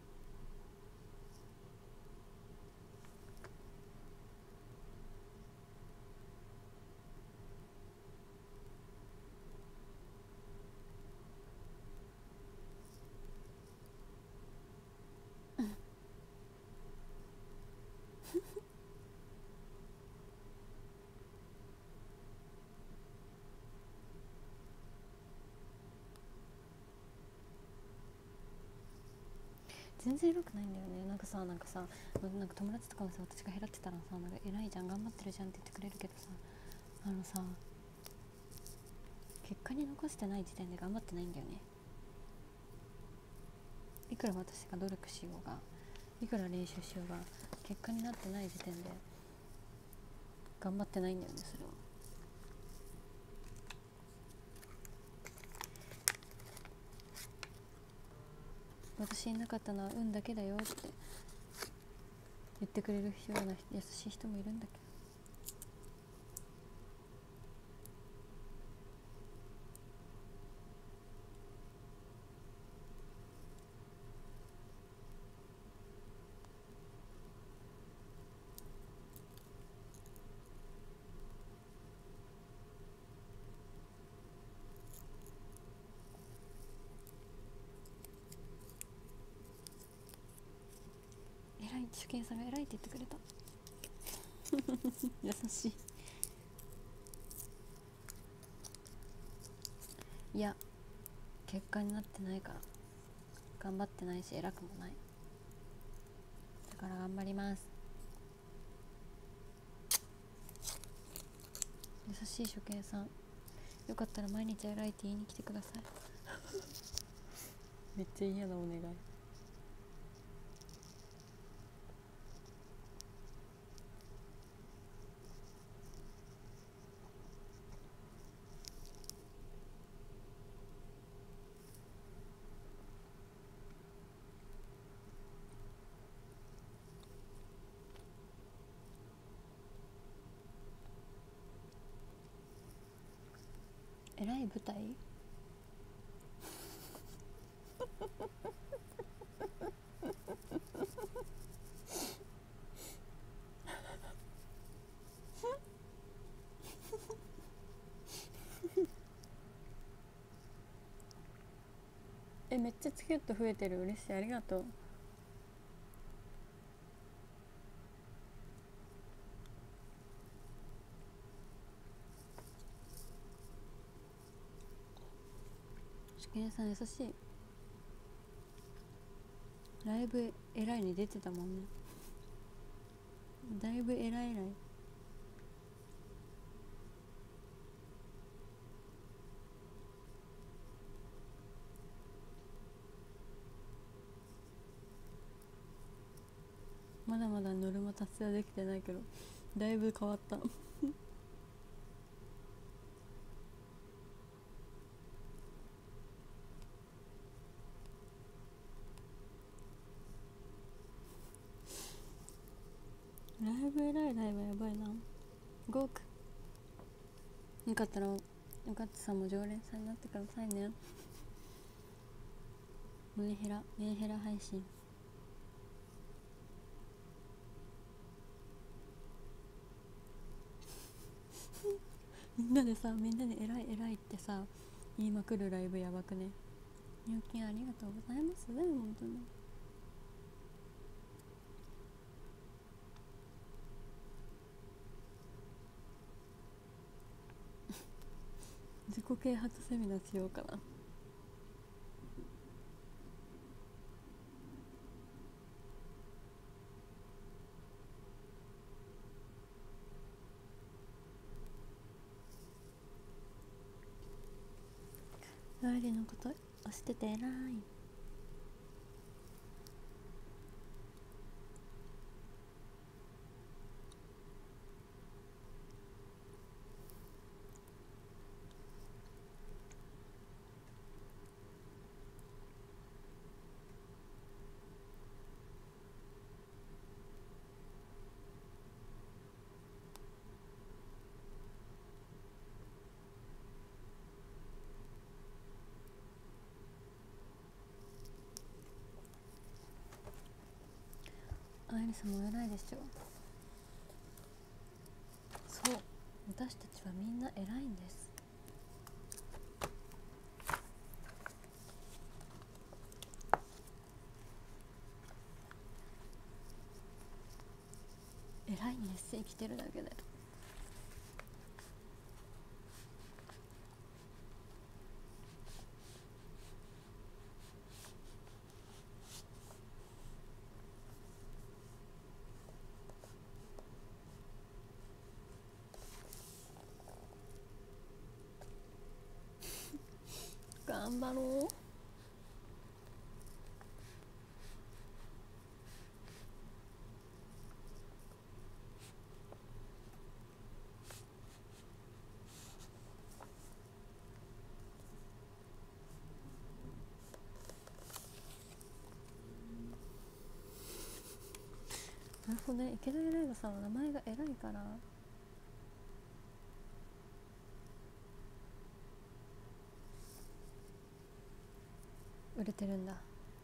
全然偉くないんだよね。なんかさなんか友達とかがさ、私が減らってたらさ、なんか偉いじゃん頑張ってるじゃんって言ってくれるけどさ、さ結果に残してない時点で頑張ってないんだよね。いくら私が努力しようが、いくら練習しようが、結果になってない時点で頑張ってないんだよね。それは私いなかったのは運だけだよって言ってくれるような優しい人もいるんだけど、偉い、主権さんが偉いって言ってくれた優しい。いや結果になってないから頑張ってないし偉くもない。だから頑張ります。 優しい初見さん、よかったら毎日偉いって言いに来てください。めっちゃ嫌なお願い。偉い舞台めっちゃチケット増えてる、嬉しい、ありがとう。しきねさん優しい。ライブ偉いに出てたもんね。だいぶ偉い。まだまだノルマ達成はできてないけどだいぶ変わったライブ偉い、ライブやばいな。5億よかったらよかったさんも常連さんになってくださいね。メンヘラ配信みんなで偉い偉いってさ言いまくるライブやばくね。入金ありがとうございますね、本当に。自己啓発セミナーしようかな。ガーリのこと押してて偉い。アイリスも偉いでしょ。そう、私たちはみんな偉いんです。偉いんです、生きてるだけで。頑張ろう。なるほどね、池田エライザさんは名前が偉いから売れてるんだ。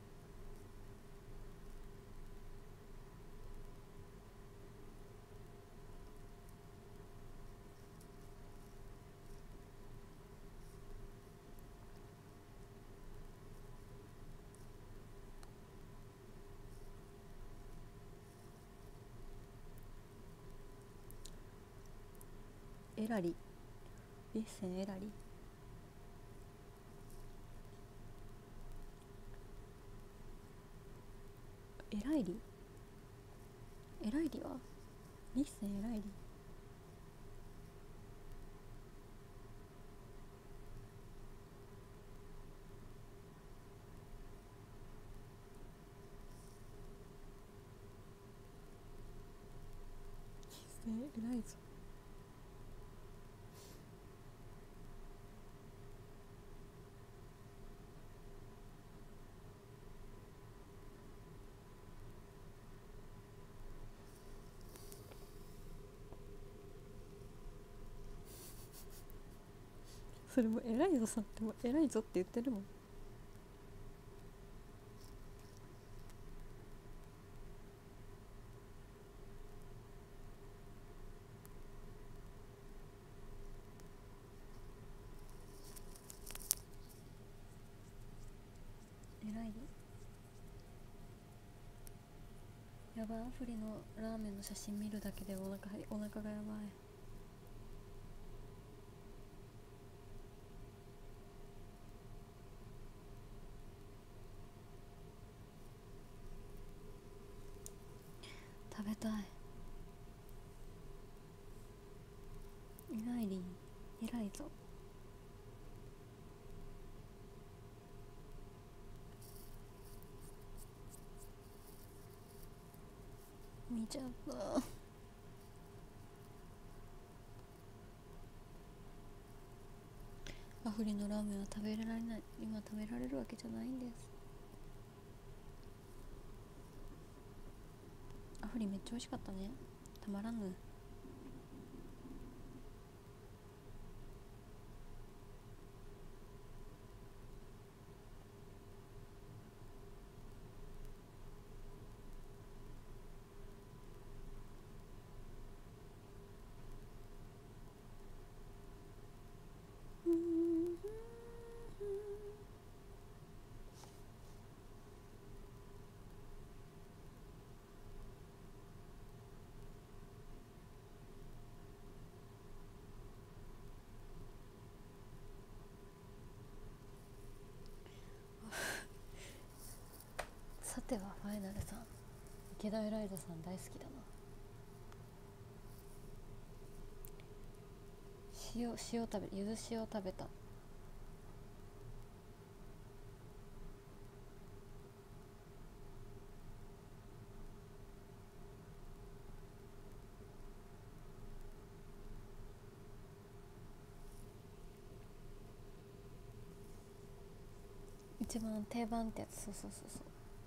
エラリリッセンエラリエライリエライリはリッセンエライリ偉いぞ。それも偉いぞさんっても偉いぞって言ってるもん。偉いよ。やばい、アフリのラーメンの写真見るだけでお腹がやばい。食べたい。偉いりん、偉いぞ。見ちゃった。アフリのラーメンは食べられない。今食べられるわけじゃないんです。アフリめっちゃ美味しかったね。たまらぬ。さてはファイナルさん、池田エライザさん大好きだな。塩食べ、ゆず塩食べた。一番定番ってやつ。そうそうそうそう。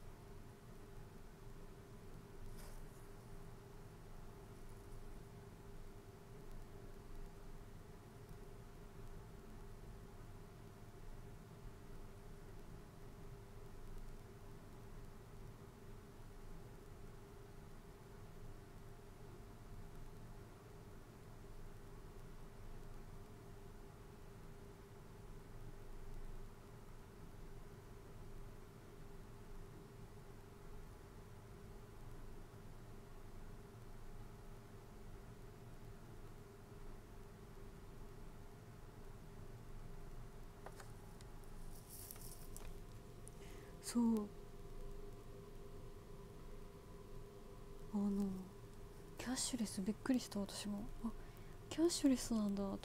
そう、キャッシュレスびっくりした。私もキャッシュレスなんだと思って。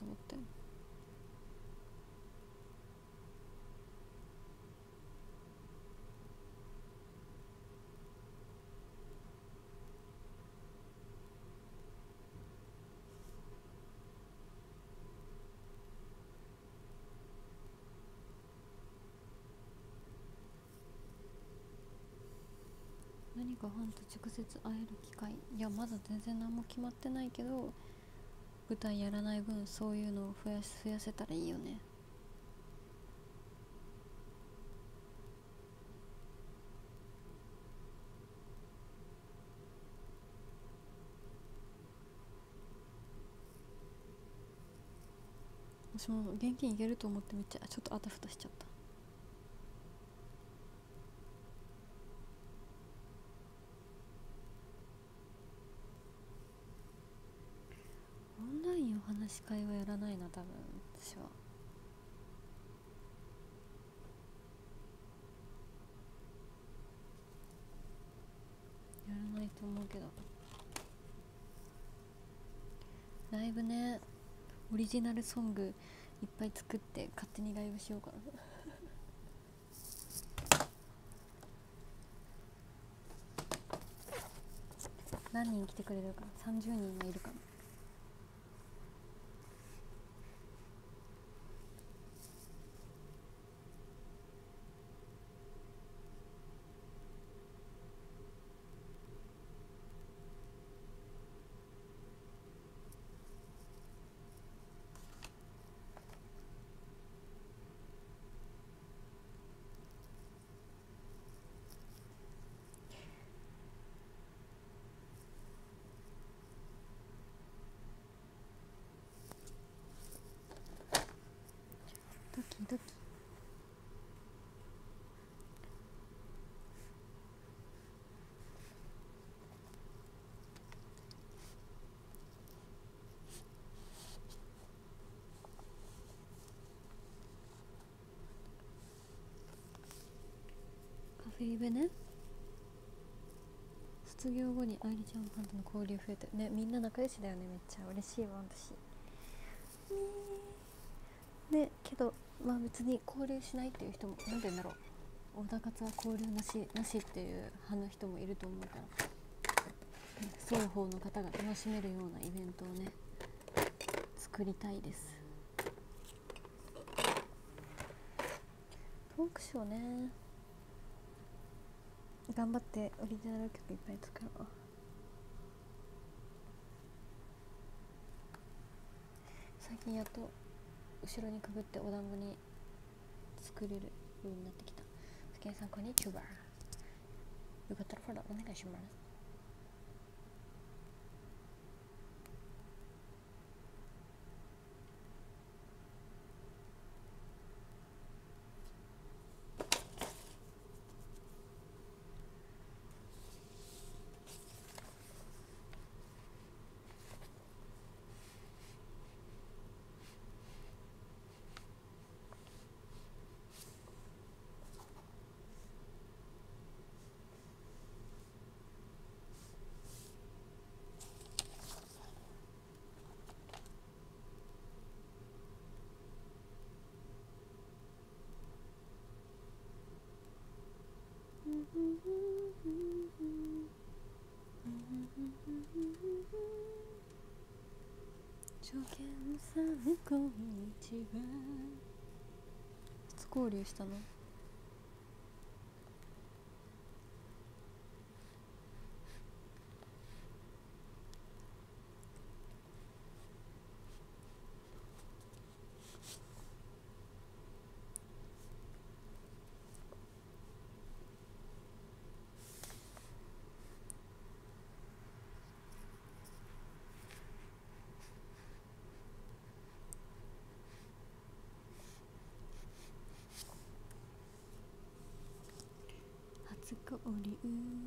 何かファンと直接会える機会、いやまだ全然何も決まってないけど、舞台やらない分そういうのを増やせたらいいよね。私も現金いけると思ってめっちゃちょっとあたふたしちゃった。オンラインお話し会はやらないな多分私は。やらないと思うけど。ライブね、オリジナルソングいっぱい作って勝手にライブしようかな。 何人来てくれるかな、30人はいるかな。ドキドキ。カフェイベね、卒業後に愛梨ちゃんファンとの交流増えてね、みんな仲良しだよね。めっちゃ嬉しいわ私ね。けどまあ別に交流しないっていう人も、なんて言うんだろう、小田活は交流なしっていう派の人もいると思うから、双方の方が楽しめるようなイベントをね作りたいです。トークショーね、頑張ってオリジナル曲いっぱい作ろう。最近やっと後ろにくぐってお団子に作れるようになってきた。スケンさんこんにちは、よかったらフォローお願いします。初見さんこんにちは。初交流したの？初交流、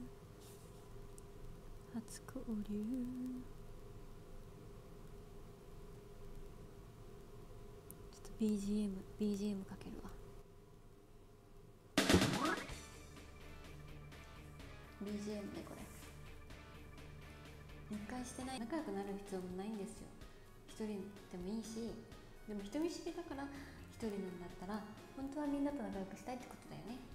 初交流。ちょっと BGM かけるわ。 BGM ね、これ密会してない、仲良くなる必要もないんですよ。一人でもいいし、でも人見知りだから一人なんだったら本当はみんなと仲良くしたいってことだよね。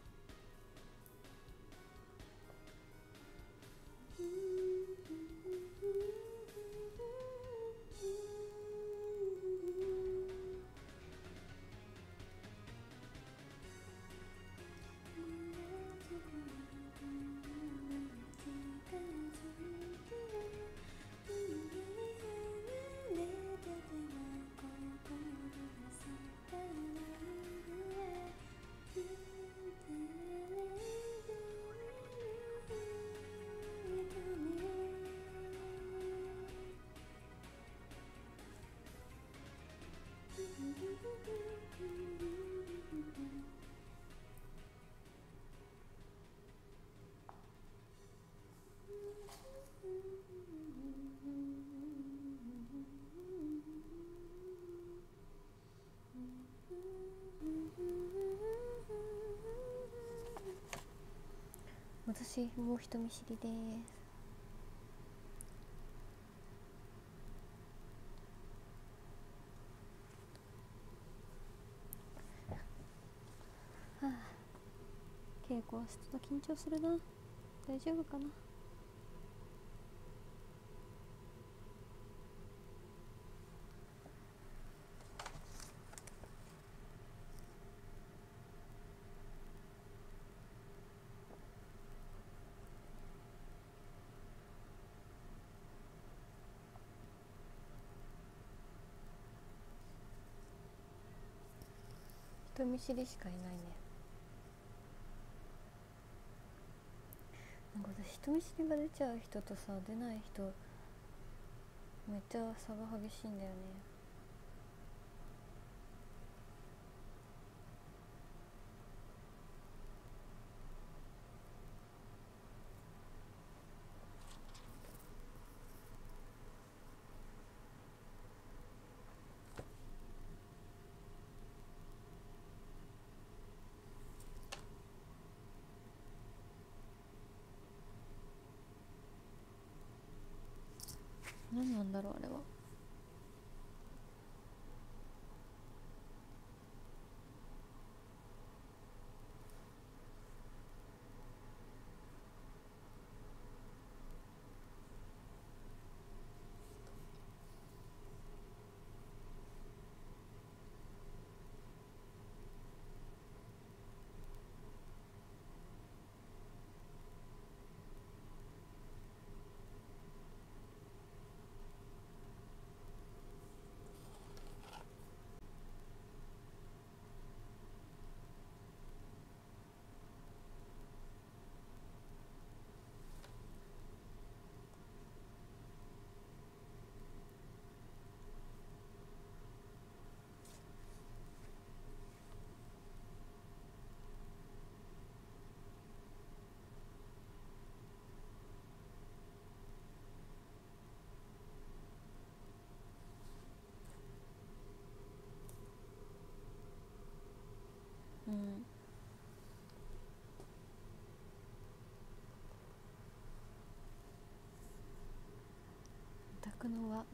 私もう人見知りです。はあ、稽古はちょっと緊張するな。大丈夫かな。 人見知りしかいないね。なんか私人見知りが出ちゃう人とさ出ない人めっちゃ差が激しいんだよね。何なんだろうあれは。うん。オタクの輪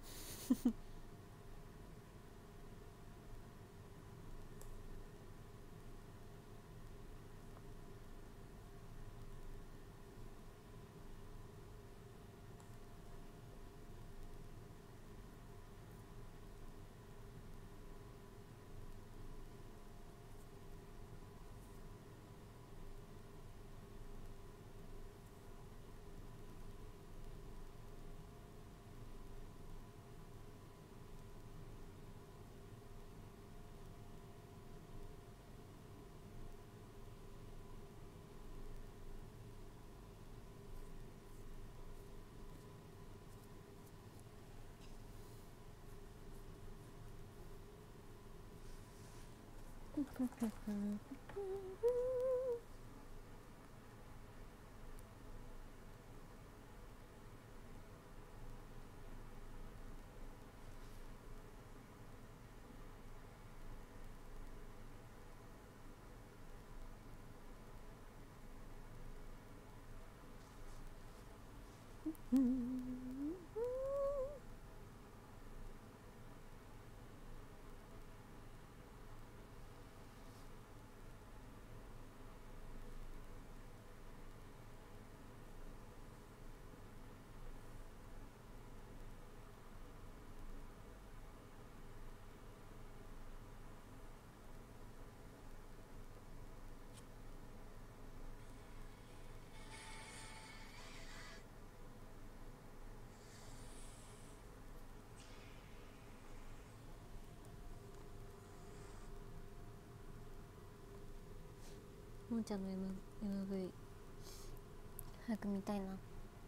もーちゃんの MV 早く見たいな。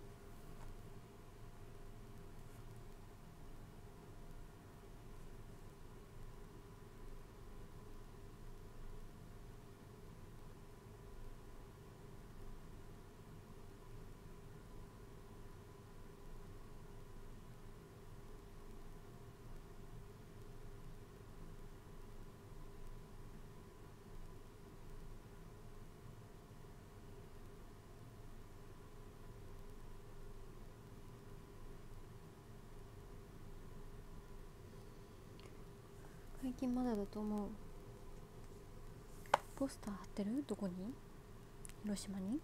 最近まだだと思う。ポスター貼ってる？どこに？広島に？い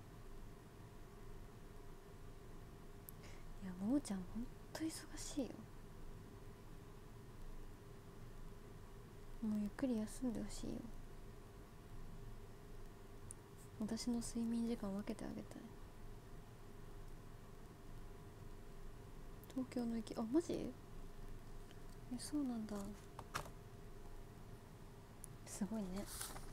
やもーちゃんほんと忙しいよ。もうゆっくり休んでほしいよ。私の睡眠時間分けてあげたい。東京の駅、あ、マジ？そうなんだ。すごいね。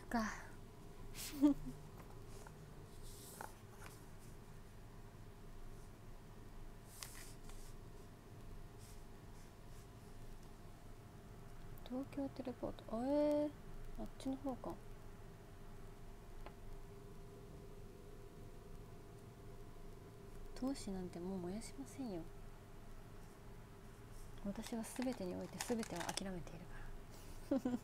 か東京テレポート、あっちの方か。闘志なんてもう燃やしませんよ。私は全てにおいて全てを諦めているから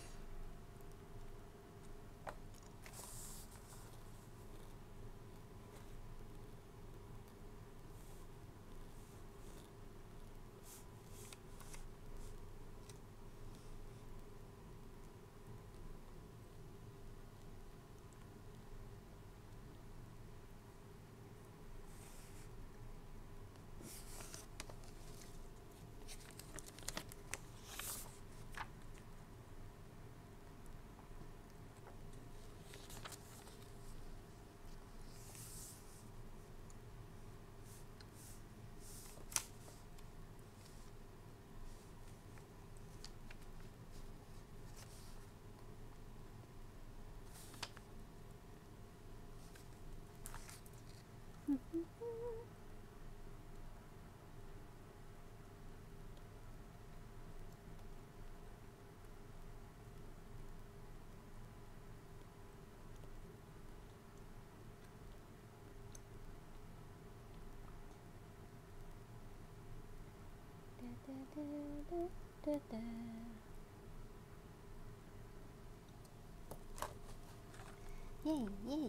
イエイイエイ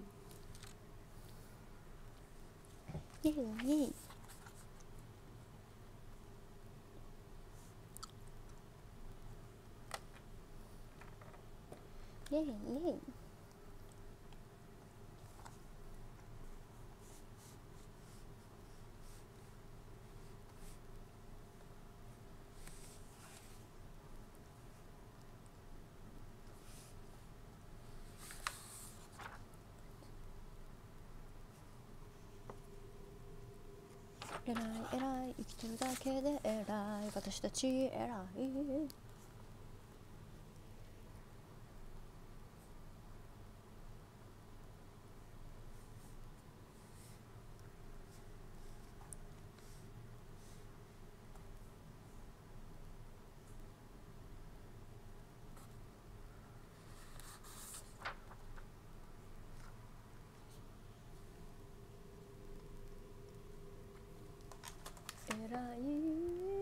イエイイエイイエイイエイ。偉い偉い生きてるだけで偉い私たち偉い。偉い。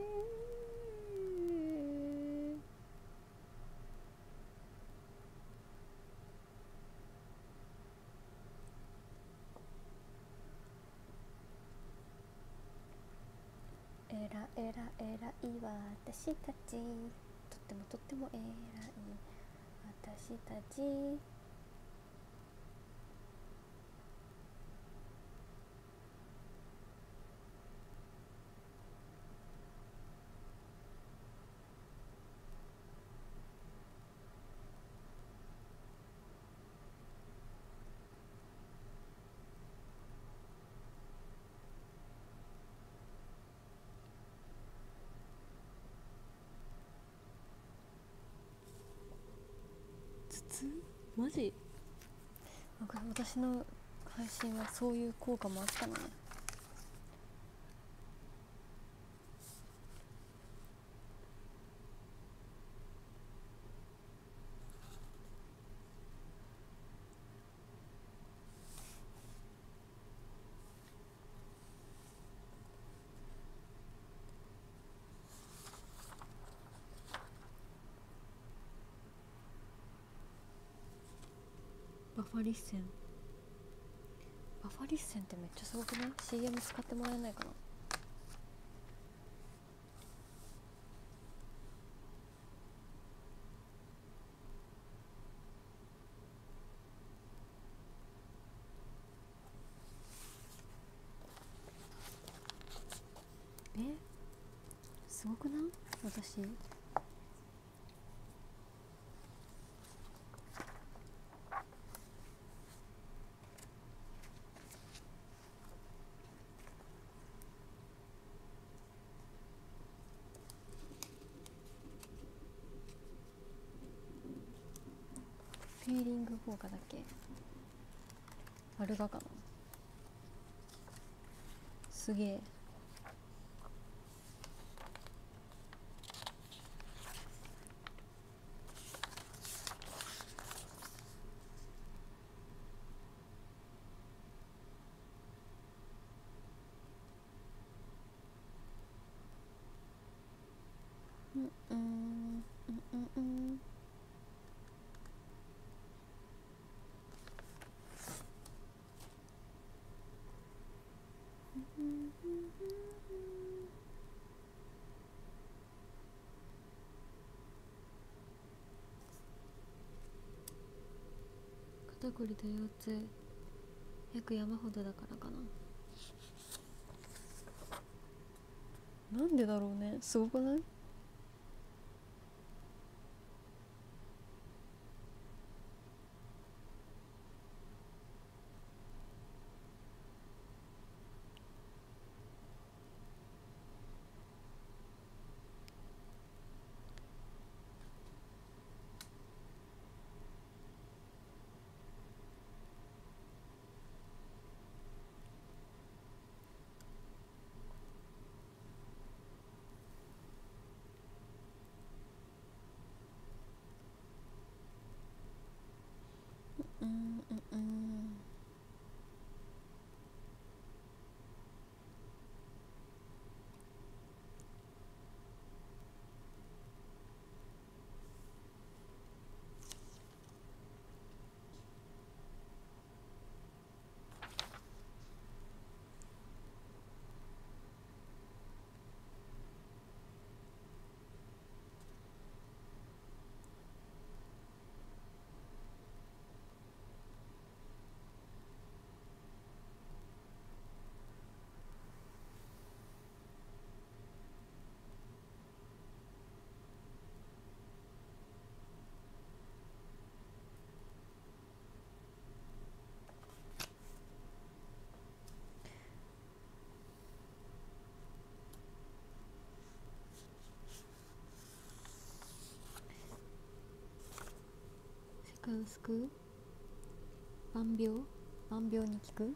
えらえらえらい私たち、とってもとってもえらい私たち。マジなんか私の配信はそういう効果もあったのね。バファリッセンってめっちゃすごくない？ CM 使ってもらえないかな。すごくない？私フィーリング効果だっけ、アルガかな。すげえ。うんうんうんうん肩こりと腰痛約山ほどだからかな。なんでだろうね、すごくない？うんうんうん世界を救う万病に効く。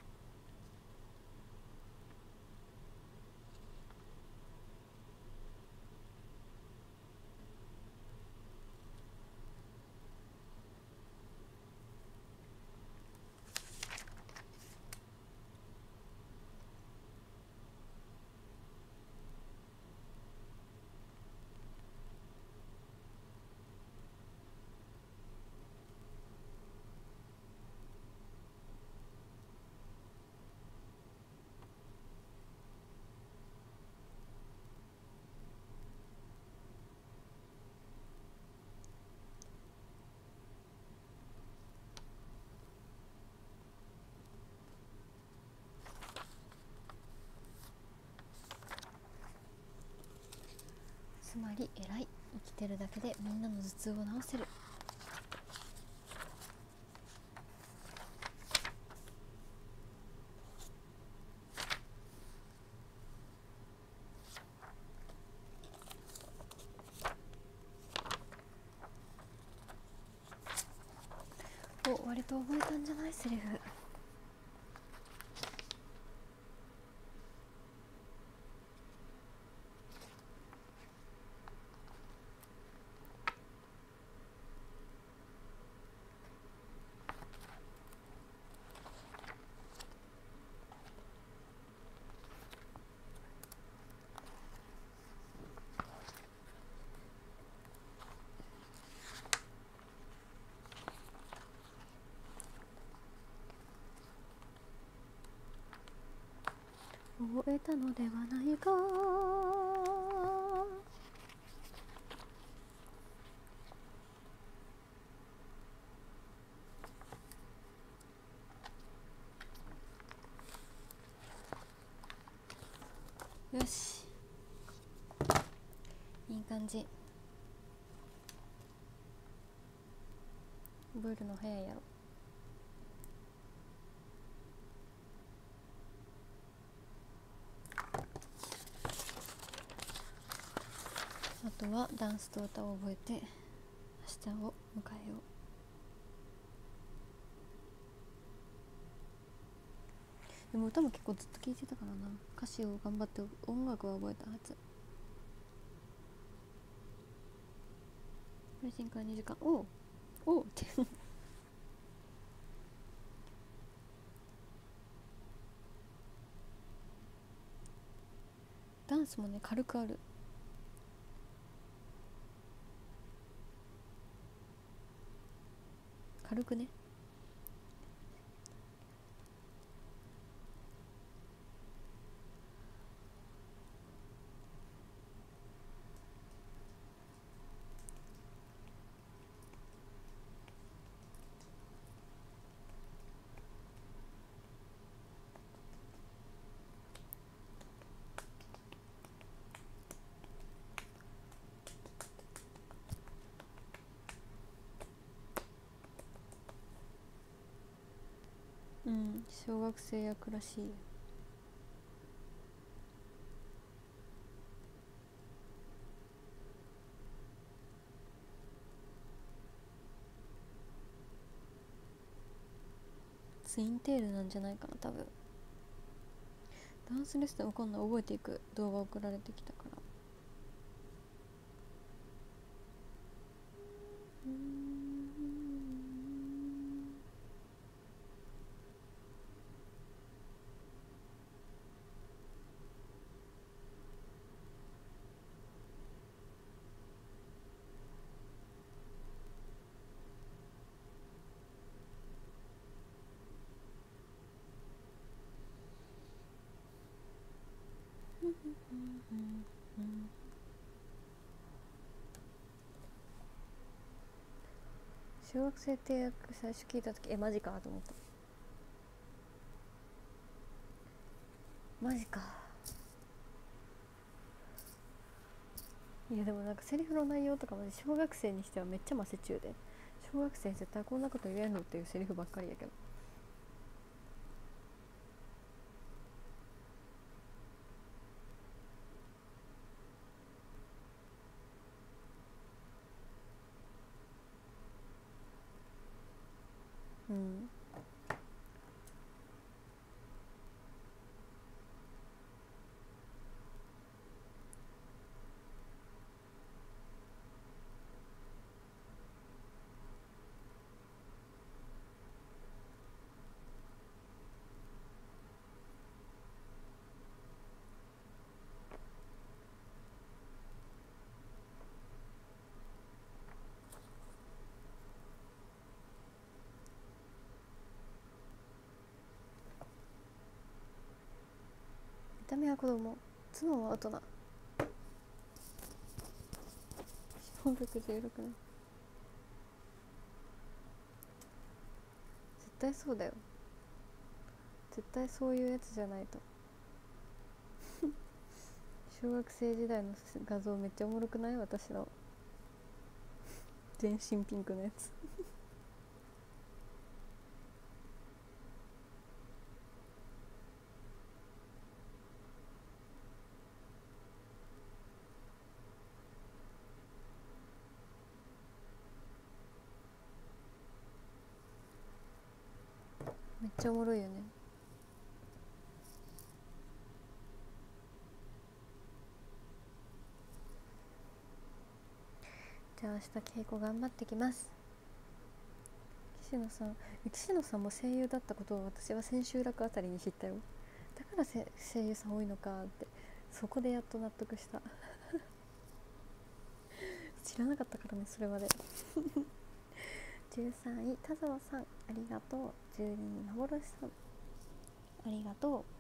つまり偉い、生きてるだけでみんなの頭痛を治せる。お、割と覚えたんじゃない？セリフ。覚えたのではないか。よし、いい感じ。覚えるの早いやろ。あとはダンスと歌を覚えて明日を迎えよう。 でも歌も結構ずっと聴いてたからな。歌詞を頑張って音楽は覚えたはず。配信から2時間、おうおうってダンスもね軽くある。軽くね。うん、小学生役らしいよ。ツインテールなんじゃないかな多分。ダンスレッスンを今度覚えていく動画送られてきたから。小学生って役最初聞いた時マジかと思った。マジか。いやでもなんかセリフの内容とかも小学生にしてはめっちゃマセ中で、小学生絶対こんなこと言えんのっていうセリフばっかりやけど。うん。見た目は子供、頭脳は大人。小学16年。絶対そうだよ。絶対そういうやつじゃないと。小学生時代の画像めっちゃおもろくない？私の全身ピンクのやつめっちゃおもろいよね。じゃあ明日稽古頑張ってきます。岸野さんも声優だったことを私は千秋楽あたりに知ったよ。だから声優さん多いのかって、そこでやっと納得した知らなかったからねそれまで13位田沢さんありがとう。12位幻さんありがとう。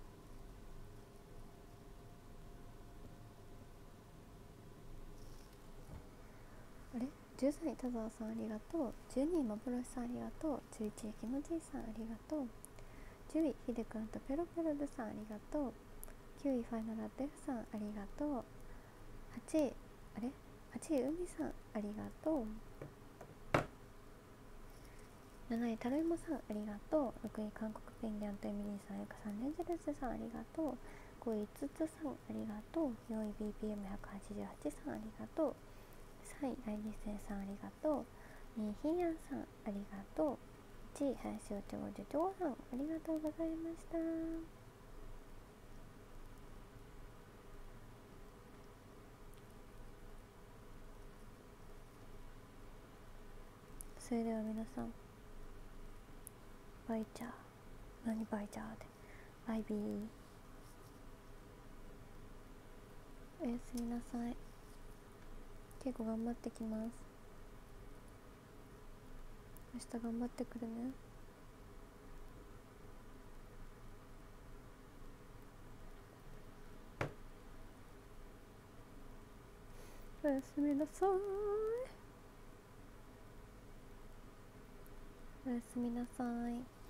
あれ13位田沢さんありがとう。12位幻さんありがとう。11位きのじいさんありがとう。10位ひでくんとペロペロルさんありがとう。9位ファイナルアテフさんありがとう。8位8位海さんありがとう。7位タロイモさんありがとう。6位韓国ペンギャンとエミリーさん、ゆかさん、レンジェルスさんありがとう。5位つつさんありがとう。4位 BPM188 さんありがとう。3位大日生さんありがとう。2位ひやんさんありがとう。 ち林お長女長さんありがとうございました。それでは皆さん、バイチャー、何バイチャーってバイビー、おやすみなさい。結構頑張ってきます。明日頑張ってくるね。おやすみなさい。おやすみなさい。